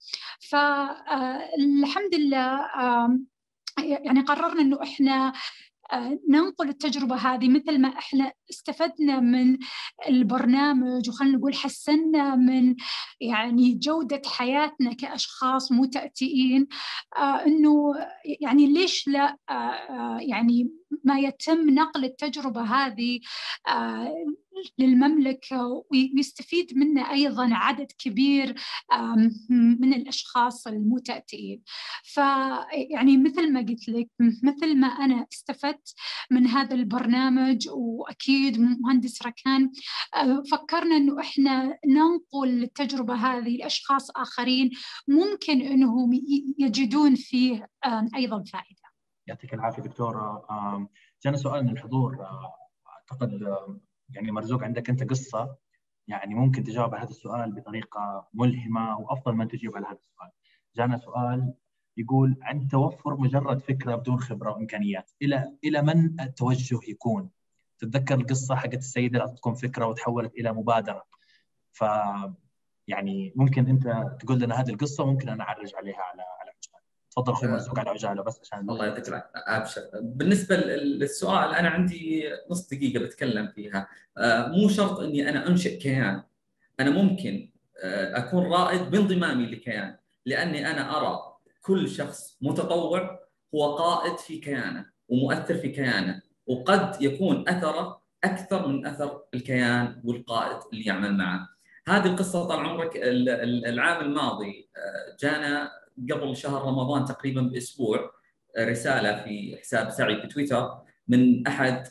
فالحمد لله آه يعني قررنا إنه إحنا ننقل التجربة هذه مثل ما إحنا استفدنا من البرنامج، وخلنا نقول حسنا من يعني جودة حياتنا كأشخاص متأتئين، آه إنه يعني ليش لا آه يعني ما يتم نقل التجربة هذه آه للمملكة، ويستفيد منه أيضاً عدد كبير من الأشخاص المتأتئين. فيعني مثل ما قلت لك، مثل ما أنا استفدت من هذا البرنامج، وأكيد مهندس راكان فكرنا أنه إحنا ننقل التجربة هذه لأشخاص آخرين ممكن أنهم يجدون فيه أيضاً فائدة. يعطيك العافية دكتورة. جانا سؤال من الحضور، أعتقد يعني مرزوق عندك أنت قصة يعني ممكن تجاوب على هذا السؤال بطريقة ملهمة، وأفضل من تجيب على هذا السؤال. جانا سؤال يقول: عند توفر مجرد فكرة بدون خبرة وإمكانيات، إلى إلى من التوجه يكون؟ تتذكر القصة حقت السيدة اللي أعطتكم فكرة وتحولت إلى مبادرة. ف يعني ممكن أنت تقول لنا هذه القصة، وممكن أنا أعرج عليها على على عجالة. تفضل أخوي مرزوق على عجالة بس عشان الله يعطيك العافية. أبشر. بالنسبة للسؤال أنا عندي نص دقيقة بتكلم فيها. مو شرط إني أنا أنشئ كيان، أنا ممكن أكون رائد بانضمامي لكيان، لأني أنا أرى كل شخص متطوع هو قائد في كيانه ومؤثر في كيانه، وقد يكون أثره أكثر من أثر الكيان والقائد اللي يعمل معه. هذه القصة طال عمرك العام الماضي جانا قبل شهر رمضان تقريبا بأسبوع رسالة في حساب سعي في تويتر من أحد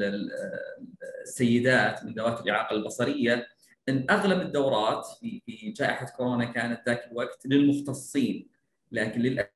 السيدات من ذوات الإعاقة البصرية أن أغلب الدورات في في جائحة كورونا كانت ذاك الوقت للمختصين، لكن للأشخاص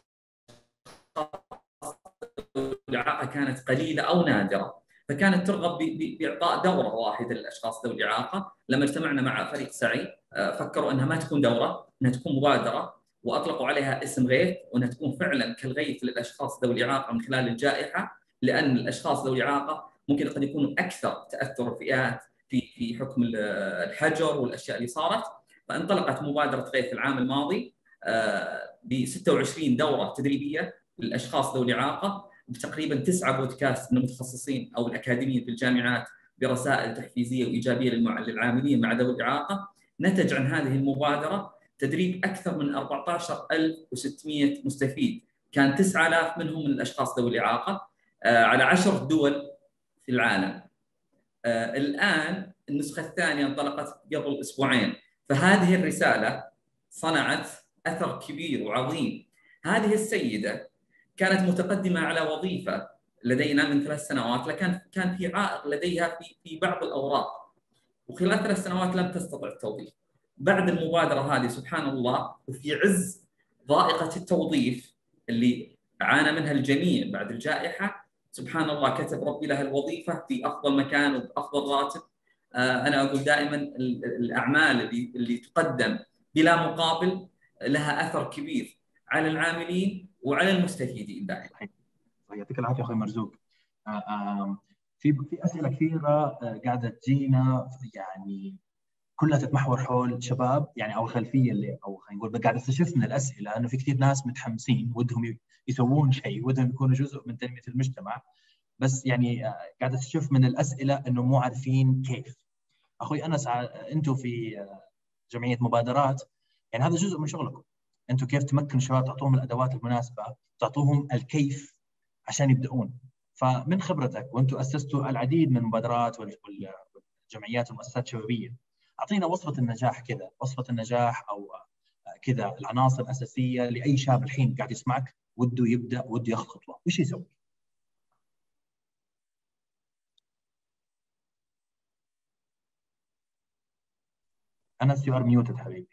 الإعاقة كانت قليلة أو نادرة، فكانت ترغب بإعطاء دورة واحدة للأشخاص ذوي الإعاقة. لما اجتمعنا مع فريق سعي فكروا أنها ما تكون دورة، أنها تكون مبادرة، وأطلقوا عليها اسم غيث، وأنها تكون فعلا كالغيث للأشخاص ذوي الإعاقة من خلال الجائحة، لأن الأشخاص ذوي الإعاقة ممكن قد يكونوا أكثر تأثر الفئات في في حكم الحجر والاشياء اللي صارت. فانطلقت مبادره غيث العام الماضي ب ستة وعشرين دوره تدريبيه للاشخاص ذوي الاعاقه، بتقريبا تسعه بودكاست من المتخصصين او الاكاديميين في الجامعات برسائل تحفيزيه وايجابيه للعاملين مع ذوي الاعاقه. نتج عن هذه المبادره تدريب اكثر من أربعة عشر ألف وستمئة مستفيد، كان تسعة آلاف منهم من الاشخاص ذوي الاعاقه على عشر دول في العالم. آه الآن النسخة الثانية انطلقت قبل أسبوعين، فهذه الرسالة صنعت أثر كبير وعظيم. هذه السيدة كانت متقدمة على وظيفة لدينا من ثلاث سنوات، لكن كان في عائق لديها في في بعض الأوراق، وخلال ثلاث سنوات لم تستطع التوظيف. بعد المبادرة هذه سبحان الله، وفي عز ضائقة التوظيف اللي عانى منها الجميع بعد الجائحة، سبحان الله كتب ربي لها الوظيفة في أفضل مكان وبأفضل راتب. أنا أقول دائما الأعمال اللي اللي تقدم بلا مقابل لها أثر كبير على العاملين وعلى المستفيدين دائما. يعطيك العافية أخوي مرزوق. في في أسئلة كثيرة قاعدة تجينا، يعني كلها تتمحور حول شباب يعني أو خلفية اللي أو خلينا نقول قاعد استشف من الأسئلة إنه في كثير ناس متحمسين ودهم يسوون شيء، ودهم يكونوا جزء من تنمية المجتمع، بس يعني قاعد استشف من الأسئلة إنه مو عارفين كيف. أخوي أنس، أنتم في جمعية مبادرات يعني هذا جزء من شغلكم، أنتم كيف تمكنوا الشباب، تعطوهم الأدوات المناسبة، تعطوهم الكيف عشان يبدأون. فمن خبرتك وانتم اسستوا العديد من المبادرات والجمعيات والمؤسسات الشبابيه، اعطينا وصفه النجاح كذا، وصفه النجاح او كذا العناصر الاساسيه لاي شاب الحين قاعد يسمعك وده يبدا وده ياخذ خطوه، وش يسوي؟ انا سي ار ميوتد حبيبي.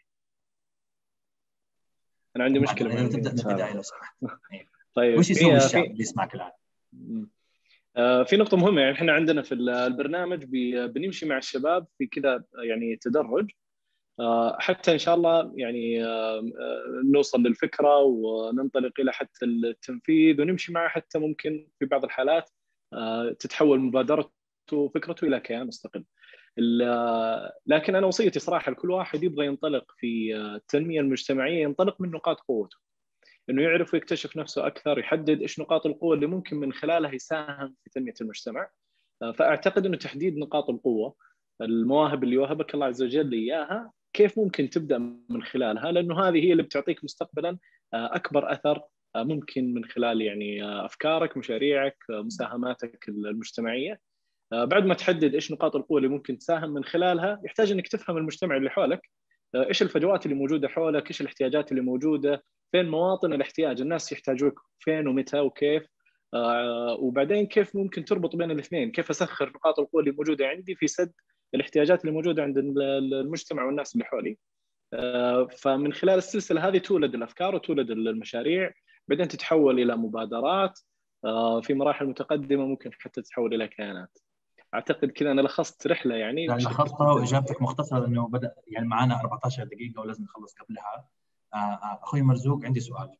انا عندي مشكله مع تبدا من البدايه لو سمحت. طيب وش يسوي الشاب اللي يسمعك الان؟ في نقطة مهمة، يعني احنا عندنا في البرنامج بنمشي مع الشباب في كذا يعني تدرج حتى ان شاء الله يعني نوصل للفكرة وننطلق الى حتى التنفيذ، ونمشي معه حتى ممكن في بعض الحالات تتحول مبادرته وفكرته الى كيان مستقل. لكن انا وصيتي صراحة لكل واحد يبغى ينطلق في التنمية المجتمعية ينطلق من نقاط قوته، انه يعرف ويكتشف نفسه اكثر، يحدد ايش نقاط القوه اللي ممكن من خلالها يساهم في تنميه المجتمع. فاعتقد انه تحديد نقاط القوه، المواهب اللي وهبك الله عز وجل اياها، كيف ممكن تبدا من خلالها، لانه هذه هي اللي بتعطيك مستقبلا اكبر اثر ممكن من خلال يعني افكارك، مشاريعك، مساهماتك المجتمعيه. بعد ما تحدد ايش نقاط القوه اللي ممكن تساهم من خلالها، يحتاج انك تفهم المجتمع اللي حولك، ايش الفجوات اللي موجوده حولك، ايش الاحتياجات اللي موجوده، فين مواطن الاحتياج، الناس يحتاجوك فين ومتى وكيف، آه وبعدين كيف ممكن تربط بين الاثنين، كيف اسخر نقاط القوه اللي موجوده عندي في سد الاحتياجات اللي موجوده عند المجتمع والناس اللي حولي. آه فمن خلال السلسله هذه تولد الافكار وتولد المشاريع، بعدين تتحول الى مبادرات، آه في مراحل متقدمه ممكن حتى تتحول الى كيانات. اعتقد كذا انا لخصت رحله يعني. لخصتها واجابتك مختصره لانه بدا يعني معنا أربعة عشر دقيقه ولازم نخلص قبلها. اخوي مرزوق عندي سؤال.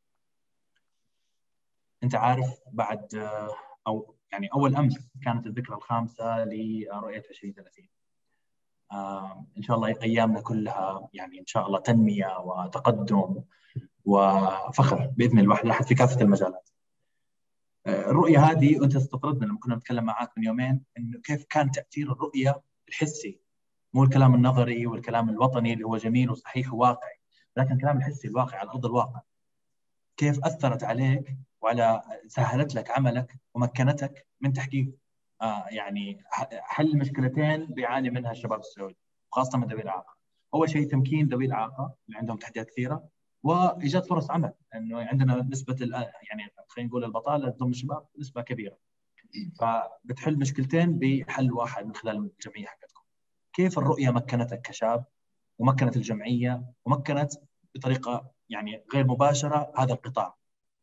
انت عارف بعد او يعني اول امس كانت الذكرى الخامسه لرؤيه عشرين ثلاثين. ان شاء الله ايامنا كلها يعني ان شاء الله تنميه وتقدم وفخر باذن الواحد الاحد في كافه المجالات. الرؤيه هذه وانت استطردنا لما كنا نتكلم معاك من يومين انه كيف كان تاثير الرؤيه الحسي، مو الكلام النظري والكلام الوطني اللي هو جميل وصحيح وواقعي، لكن الكلام الحسي الواقعي على ارض الواقع. كيف اثرت عليك وعلى سهلت لك عملك ومكنتك من تحقيق آه يعني حل مشكلتين بيعاني منها الشباب السعودي وخاصه من ذوي الاعاقه. اول شيء تمكين ذوي الاعاقه اللي عندهم تحديات كثيره وايجاد فرص عمل، انه عندنا نسبه يعني خلينا نقول البطاله ضمن الشباب نسبه كبيره. فبتحل مشكلتين بحل واحد من خلال الجمعيه حقتكم. كيف الرؤيه مكنتك كشاب ومكنت الجمعيه ومكنت بطريقه يعني غير مباشره هذا القطاع؟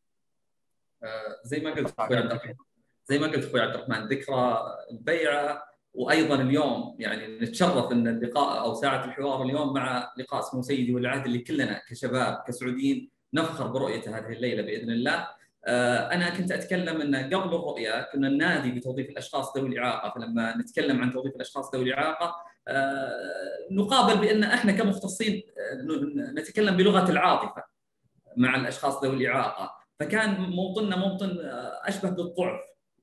آه زي ما قلت اخوي عبد الرحمن زي ما قلت اخوي عبد الرحمن ذكرى البيعه، وايضا اليوم يعني نتشرف ان اللقاء او ساعه الحوار اليوم مع لقاء اسمه سيدي ولي العهد اللي كلنا كشباب كسعوديين نفخر برؤيته هذه الليله باذن الله. آه انا كنت اتكلم ان قبل الرؤيه كنا ننادي بتوظيف الاشخاص ذوي الاعاقه، فلما نتكلم عن توظيف الاشخاص ذوي الاعاقه آه نقابل بان احنا كمختصين نتكلم بلغه العاطفه مع الاشخاص ذوي الاعاقه، فكان موطننا موطن اشبه بالضعف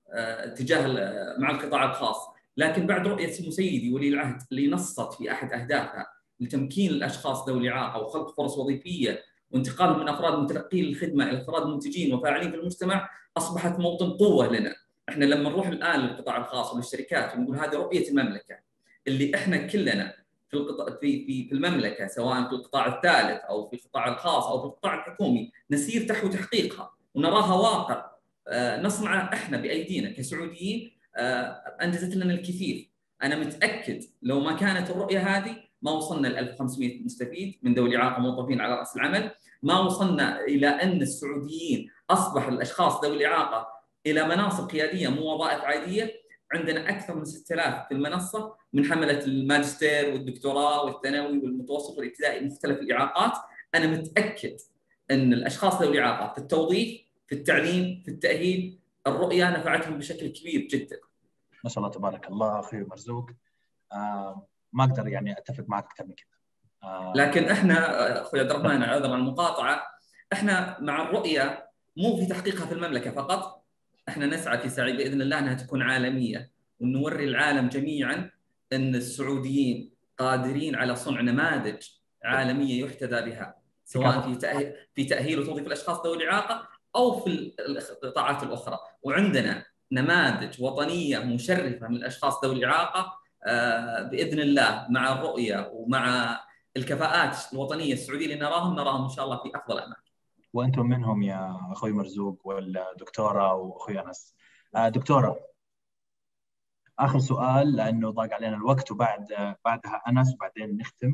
تجاه مع القطاع الخاص. لكن بعد رؤيه سمو سيدي ولي العهد اللي نصت في احد اهدافها لتمكين الاشخاص ذوي الاعاقه وخلق فرص وظيفيه وانتقالهم من افراد متلقي الخدمه الى افراد منتجين وفاعلين في المجتمع، اصبحت موطن قوه لنا. احنا لما نروح الان للقطاع الخاص وللشركات ونقول هذه رؤيه المملكه اللي احنا كلنا في القطاع في في في المملكه سواء في القطاع الثالث او في القطاع الخاص او في القطاع الحكومي نسير تحو تحقيقها ونراها واقع آه نصنع احنا بايدينا كسعوديين، آه انجزت لنا الكثير. انا متاكد لو ما كانت الرؤيه هذه ما وصلنا ل ألف وخمسمئة مستفيد من ذوي الاعاقه موظفين على راس العمل، ما وصلنا الى ان السعوديين اصبح الاشخاص ذوي الاعاقه الى مناصب قياديه مو وظائف عاديه. عندنا اكثر من ستة آلاف في المنصه من حمله الماجستير والدكتوراه والثانوي والمتوسط والابتدائي مختلف الاعاقات. انا متاكد ان الاشخاص ذوي الاعاقه في التوظيف في التعليم في التاهيل الرؤيه نفعتهم بشكل كبير جدا. ما شاء الله تبارك الله اخي مرزوق. آه ما اقدر يعني اتفق معك اكثر من كذا. آه لكن احنا اخوي عبد الرحمن عذرا عن المقاطعه، احنا مع الرؤيه مو في تحقيقها في المملكه فقط، احنا نسعى في سعي باذن الله انها تكون عالميه ونوري العالم جميعا ان السعوديين قادرين على صنع نماذج عالميه يحتذى بها سواء في تأهيل في تاهيل وتوظيف الاشخاص ذوي الاعاقه او في القطاعات الاخرى. وعندنا نماذج وطنية مشرفة من الأشخاص ذوي الإعاقة بإذن الله، مع الرؤية ومع الكفاءات الوطنية السعودية اللي نراهم نراهم إن شاء الله في أفضل أماكن. وأنتم منهم يا أخوي مرزوق والدكتورة وأخوي أنس. دكتورة، آخر سؤال لأنه ضاق علينا الوقت، وبعد بعدها أنس وبعدين نختم.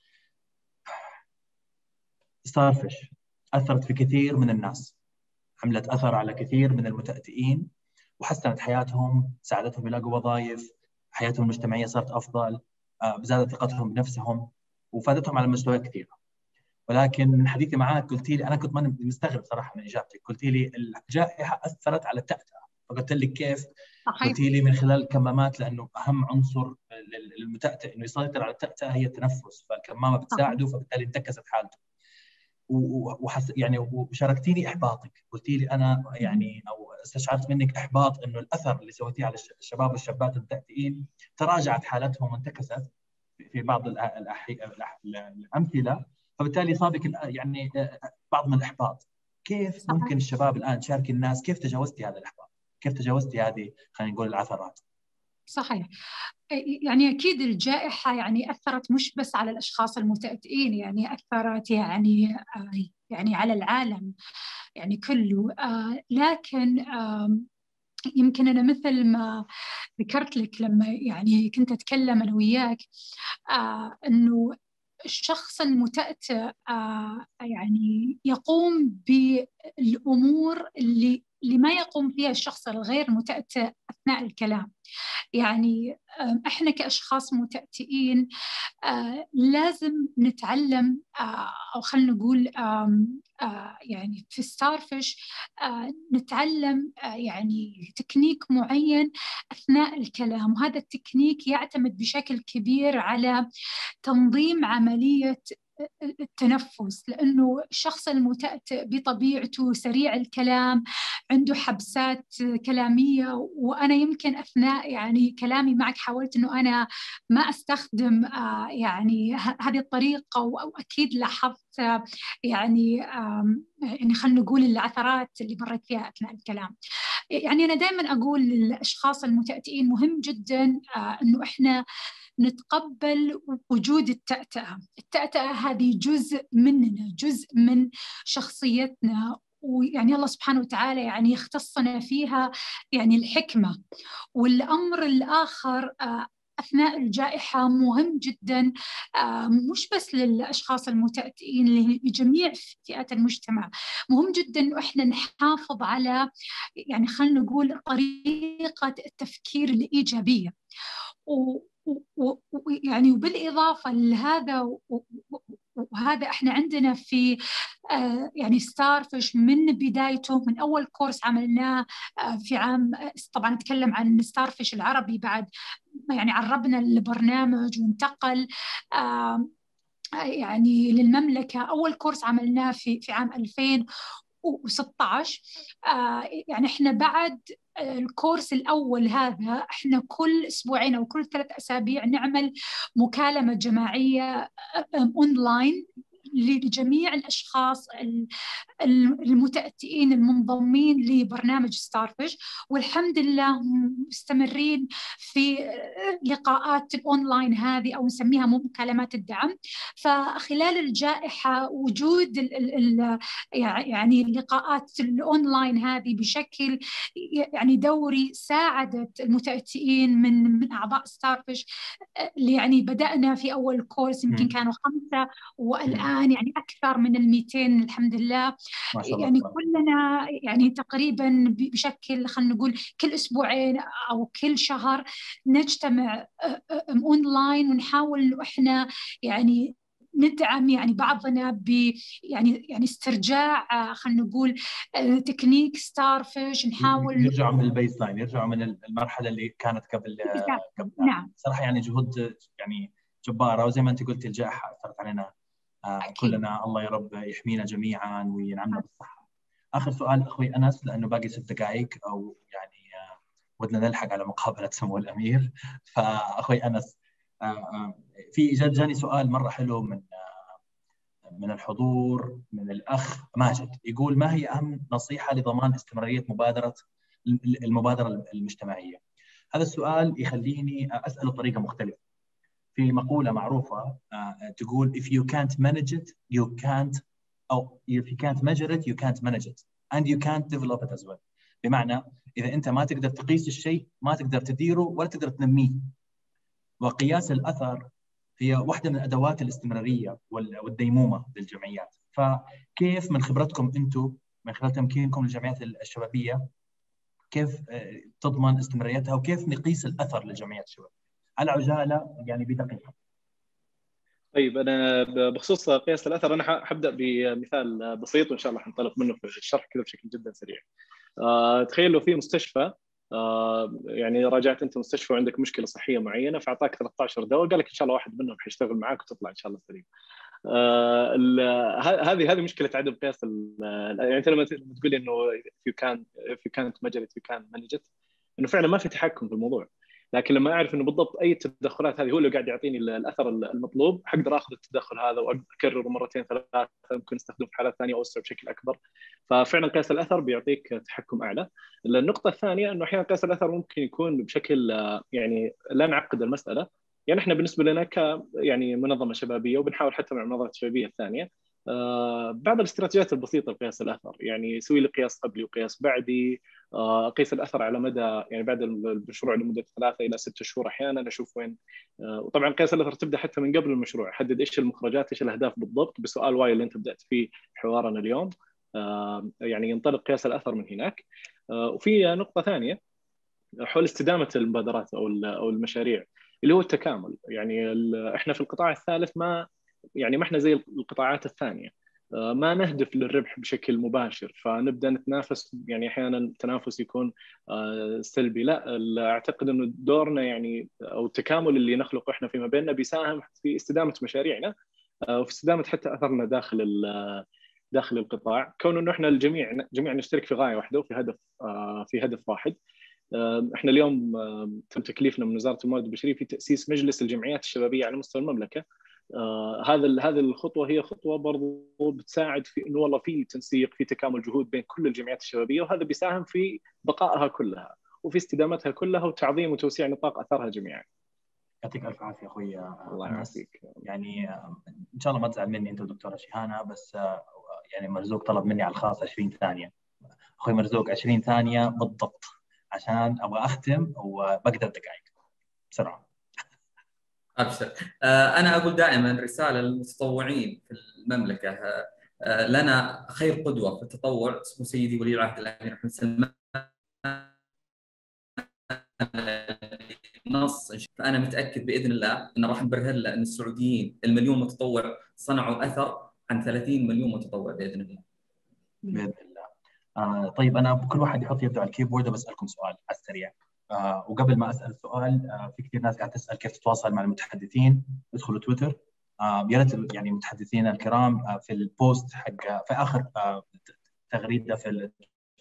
ستارفش أثرت في كثير من الناس، عملت أثر على كثير من المتأتئين وحسنت حياتهم، ساعدتهم يلاقوا وظائف، حياتهم المجتمعية صارت أفضل، زادت ثقتهم بنفسهم وفادتهم على مستويات كثيرة. ولكن من حديثي معاك قلت لي، أنا كنت ماني مستغرب صراحة من إجابتك، قلت لي الجائحة أثرت على التأتأة، فقلت لك كيف؟ قلت لي من خلال الكمامات، لأنه أهم عنصر للمتأتئ إنه يسيطر على التأتأة هي التنفس، فالكمامة بتساعده، فبالتالي انتكست حالته. وحس يعني وشاركتيني إحباطك، قلت لي أنا يعني أو استشعرت منك إحباط إنه الأثر اللي سويتيه على الشباب والشابات المتأتئين تراجعت حالتهم وانتكست في بعض الأمثلة، فبالتالي صابك يعني بعض من الإحباط. كيف ممكن الشباب الآن تشاركي الناس؟ كيف تجاوزتي هذا الإحباط؟ كيف تجاوزتي هذه خلينا نقول العثرات؟ صحيح، يعني أكيد الجائحة يعني أثرت مش بس على الأشخاص المتأتئين، يعني أثرت يعني يعني على العالم يعني كله. لكن يمكن أنا مثل ما ذكرت لك لما يعني كنت أتكلم أنا وياك، أنه الشخص المتأتئ يعني يقوم بالأمور اللي اللي ما يقوم فيها الشخص الغير متأتئ أثناء الكلام. يعني إحنا كأشخاص متأتئين لازم نتعلم، أو خلينا نقول يعني في ستارفش نتعلم يعني تكنيك معين أثناء الكلام، وهذا التكنيك يعتمد بشكل كبير على تنظيم عملية التنفس، لأنه الشخص المتأتئ بطبيعته سريع الكلام، عنده حبسات كلامية، وأنا يمكن أثناء يعني كلامي معك حاولت أنه أنا ما أستخدم يعني هذه الطريقة، وأكيد لاحظت يعني يعني خلينا نقول العثرات اللي مريت فيها أثناء الكلام. يعني أنا دائما أقول للأشخاص المتأتئين مهم جدا أنه إحنا نتقبل وجود التأتأة. التأتأة هذه جزء مننا، جزء من شخصيتنا، ويعني الله سبحانه وتعالى يعني يختصنا فيها يعني الحكمة. والأمر الآخر أثناء الجائحة مهم جدا، مش بس للأشخاص المتأتئين، لجميع فئات المجتمع. مهم جدا إنه إحنا نحافظ على يعني خلينا نقول طريقة التفكير الإيجابية، ويعني وبالإضافة لهذا، وهذا احنا عندنا في يعني ستارفش من بدايته، من أول كورس عملناه في عام، طبعا نتكلم عن ستارفش العربي، بعد يعني عربنا البرنامج وانتقل يعني للمملكة. أول كورس عملناه في في عام ألفين وستة عشر. يعني احنا بعد الكورس الأول هذا احنا كل أسبوعين أو كل ثلاث أسابيع نعمل مكالمة جماعية أونلاين لجميع الأشخاص المتأتئين المنضمين لبرنامج ستارفش، والحمد لله مستمرين في لقاءات الأونلاين هذه أو نسميها مكالمات الدعم. فخلال الجائحة وجود ال ال يعني اللقاءات الأونلاين هذه بشكل يعني دوري ساعدت المتأتئين من من أعضاء ستارفش، اللي يعني بدأنا في أول كورس يمكن كانوا خمسة، والآن يعني أكثر من المئتين الحمد لله. ما شاء الله. يعني كلنا يعني تقريبا بشكل خلينا نقول كل أسبوعين أو كل شهر نجتمع أونلاين، ونحاول إنه إحنا يعني ندعم يعني بعضنا ب يعني يعني استرجاع خلينا نقول تكنيك ستارفش، نحاول يرجعوا من البيس لاين، يرجعوا من المرحله اللي كانت قبل قبل نعم. صراحه يعني جهود يعني جباره، وزي ما انت قلت الجائحه اثرت علينا كلنا. الله يا رب يحمينا جميعا وينعمنا بالصحه. اخر سؤال اخوي انس، لانه باقي ست دقائق او يعني ودنا نلحق على مقابله سمو الامير. فاخوي انس، في جد جاني سؤال مره حلو من من الحضور، من الاخ ماجد، يقول: ما هي اهم نصيحه لضمان استمراريه مبادره المبادرة المجتمعية؟ هذا السؤال يخليني أسأله بطريقة مختلفة. في مقولة معروفة تقول if you can't manage it you can't أو if you can't measure it you can't manage it and you can't develop it as well. بمعنى إذا أنت ما تقدر تقيس الشيء ما تقدر تديره ولا تقدر تنميه. وقياس الأثر هي واحدة من أدوات الاستمرارية والديمومة للجمعيات. فكيف من خبرتكم أنتم من خلال تمكينكم للجمعيات الشبابية كيف تضمن استمراريتها وكيف نقيس الأثر للجمعيات الشبابية؟ على عجالة يعني بدقيقة. طيب أنا بخصوص قياس الأثر أنا حبدأ بمثال بسيط وإن شاء الله حنطلق منه في الشرح كذا بشكل جدا سريع. أه تخيل لو في مستشفى أه يعني راجعت أنت مستشفى وعندك مشكلة صحية معينة فأعطاك ثلاثة عشر دواء قال لك إن شاء الله واحد منهم حيشتغل معاك وتطلع إن شاء الله سليم. هذه uh, هذه مشكلة عدم قياس يعني أنت لما تقول إنه if you can if you can't measure it you can't manage it إنه فعلا ما في تحكم في الموضوع. لكن لما أعرف إنه بالضبط أي التدخلات هذه هو اللي قاعد يعطيني الأثر المطلوب حقدر أخذ التدخل هذا وأكرره مرتين ثلاثة ممكن استخدمه في حالات ثانية أوسع بشكل أكبر. ففعلا قياس الأثر بيعطيك تحكم أعلى. النقطة الثانية إنه أحيانا قياس الأثر ممكن يكون بشكل يعني لا نعقد المسألة. يعني احنا بالنسبه لنا ك يعني منظمه شبابيه وبنحاول حتى مع المنظمات الشبابيه الثانيه آه بعض الاستراتيجيات البسيطه لقياس الاثر، يعني يسوي لي قياس قبلي وقياس بعدي، آه قيس الاثر على مدى يعني بعد المشروع لمده ثلاثه الى ستة شهور احيانا اشوف وين. آه وطبعا قياس الاثر تبدا حتى من قبل المشروع، حدد ايش المخرجات ايش الاهداف بالضبط بسؤال واي اللي انت بدات فيه حوارنا اليوم. آه يعني ينطلق قياس الاثر من هناك. آه وفي نقطه ثانيه حول استدامه المبادرات او او المشاريع اللي هو التكامل. يعني احنا في القطاع الثالث ما يعني ما احنا زي القطاعات الثانيه ما نهدف للربح بشكل مباشر فنبدا نتنافس، يعني احيانا التنافس يكون سلبي. لا اعتقد انه دورنا يعني او التكامل اللي نخلقه احنا فيما بيننا بيساهم في استدامه مشاريعنا وفي استدامه حتى اثرنا داخل داخل القطاع، كون انه احنا الجميع جميع نشترك في غايه واحده وفي هدف في هدف واحد. احنا اليوم تم تكليفنا من وزاره الموارد البشريه في تاسيس مجلس الجمعيات الشبابيه على مستوى المملكه. آه هذا هذه الخطوه هي خطوه برضو بتساعد في انه والله في تنسيق في تكامل جهود بين كل الجمعيات الشبابيه، وهذا بيساهم في بقائها كلها وفي استدامتها كلها وتعظيم وتوسيع نطاق اثرها جميعا. يعطيك الف عافيه اخوي. الله يعافيك. يعني ان شاء الله ما تزعل مني انت ودكتوره شيهانه، بس يعني مرزوق طلب مني على الخاص عشرين ثانيه. اخوي مرزوق عشرين ثانيه بالضبط عشان ابغى اختم وبقدر دقائق بسرعه. ابشر. انا اقول دائما رساله للمتطوعين في المملكه، لنا خير قدوه في التطوع اسمه سيدي ولي العهد الامير محمد سلمان. نص فانا متاكد باذن الله ان راح نبرهن له ان السعوديين المليون متطوع صنعوا اثر عن ثلاثين مليون متطوع باذن الله. باذن الله. آه طيب انا بكل واحد يحط يده على الكيبورد وبسالكم سؤال على السريع. آه وقبل ما اسال السؤال آه في كثير ناس قاعده تسال كيف تتواصل مع المتحدثين. ادخلوا تويتر. آه يا ريت يعني المتحدثين الكرام آه في البوست حق في اخر آه تغريده في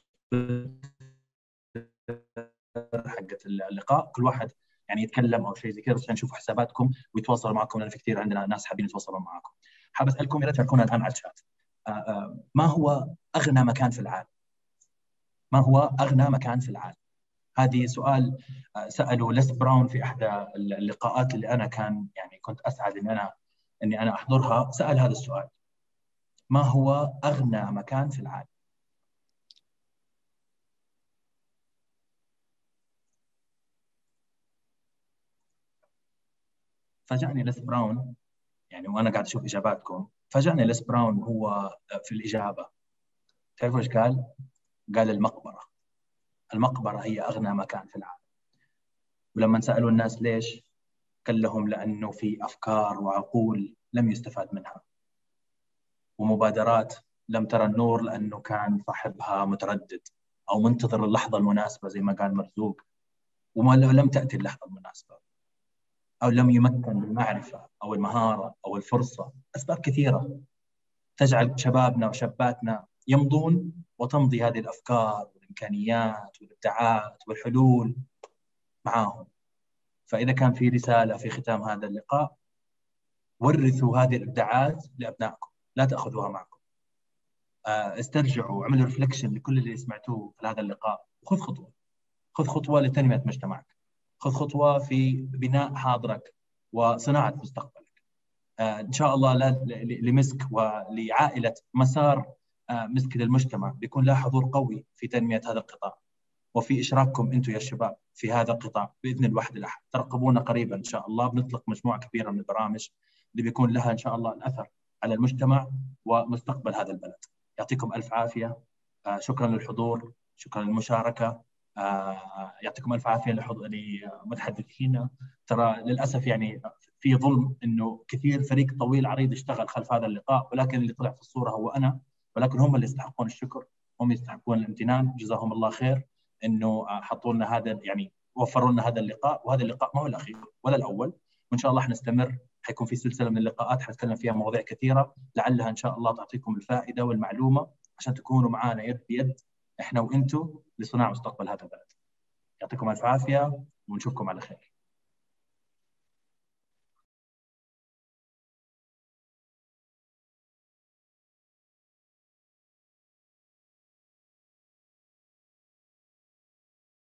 حقت اللقاء كل واحد يعني يتكلم او شيء زي كذا عشان نشوف حساباتكم ويتواصلوا معكم، لان في كثير عندنا ناس حابين يتواصلوا معكم. حاب اسالكم يا ريت تشاركونا الان على الشات. آه آه ما هو اغنى مكان في العالم؟ ما هو اغنى مكان في العالم؟ هذه سؤال سأله ليس براون في احدى اللقاءات اللي انا كان يعني كنت اسعد ان انا اني انا احضرها. سأل هذا السؤال: ما هو اغنى مكان في العالم؟ فاجأني ليس براون يعني وانا قاعد اشوف اجاباتكم، فاجأني ليس براون هو في الاجابه. تعرفوا ايش قال؟ قال المقبره. المقبره هي اغنى مكان في العالم. ولما سألوا الناس ليش؟ قال لهم لأنه في أفكار وعقول لم يستفاد منها، ومبادرات لم ترى النور لأنه كان صاحبها متردد أو منتظر اللحظة المناسبة زي ما قال مرزوق، ولم تأتي اللحظة المناسبة، أو لم يمكن بالمعرفة أو المهارة أو الفرصة. أسباب كثيرة تجعل شبابنا وشاباتنا يمضون وتمضي هذه الأفكار والإمكانيات والإبداعات والحلول معاهم. فإذا كان في رسالة في ختام هذا اللقاء: ورثوا هذه الإبداعات لأبنائكم، لا تأخذوها معكم. استرجعوا وعملوا ريفليكشن لكل اللي سمعتوه في هذا اللقاء خذ خطوه، خذ خطوه لتنميه مجتمعك، خذ خطوه في بناء حاضرك وصناعه مستقبلك. آه ان شاء الله لمسك ولعائله مسار آه مسك للمجتمع بيكون لها حضور قوي في تنميه هذا القطاع، وفي إشراككم أنتم يا شباب في هذا القطاع بإذن الواحد الأحد. ترقبونا قريبا إن شاء الله، بنطلق مجموعة كبيرة من البرامج اللي بيكون لها إن شاء الله الأثر على المجتمع ومستقبل هذا البلد. يعطيكم ألف عافية. آه شكرا للحضور، شكرا للمشاركة. آه يعطيكم ألف عافية لمتحدثينا. ترى للأسف يعني في ظلم إنه كثير فريق طويل عريض اشتغل خلف هذا اللقاء، ولكن اللي طلع في الصورة هو أنا، ولكن هم اللي يستحقون الشكر، هم يستحقون الامتنان. جزاهم الله خير انه حطوا لنا هذا، يعني وفروا لنا هذا اللقاء، وهذا اللقاء ما هو الاخير ولا الاول، وان شاء الله حنستمر. حيكون في سلسله من اللقاءات حنتكلم فيها مواضيع كثيره لعلها ان شاء الله تعطيكم الفائده والمعلومه عشان تكونوا معنا يد بيد احنا وانتم لصناعه مستقبل هذا البلد. يعطيكم الف عافيه ونشوفكم على خير.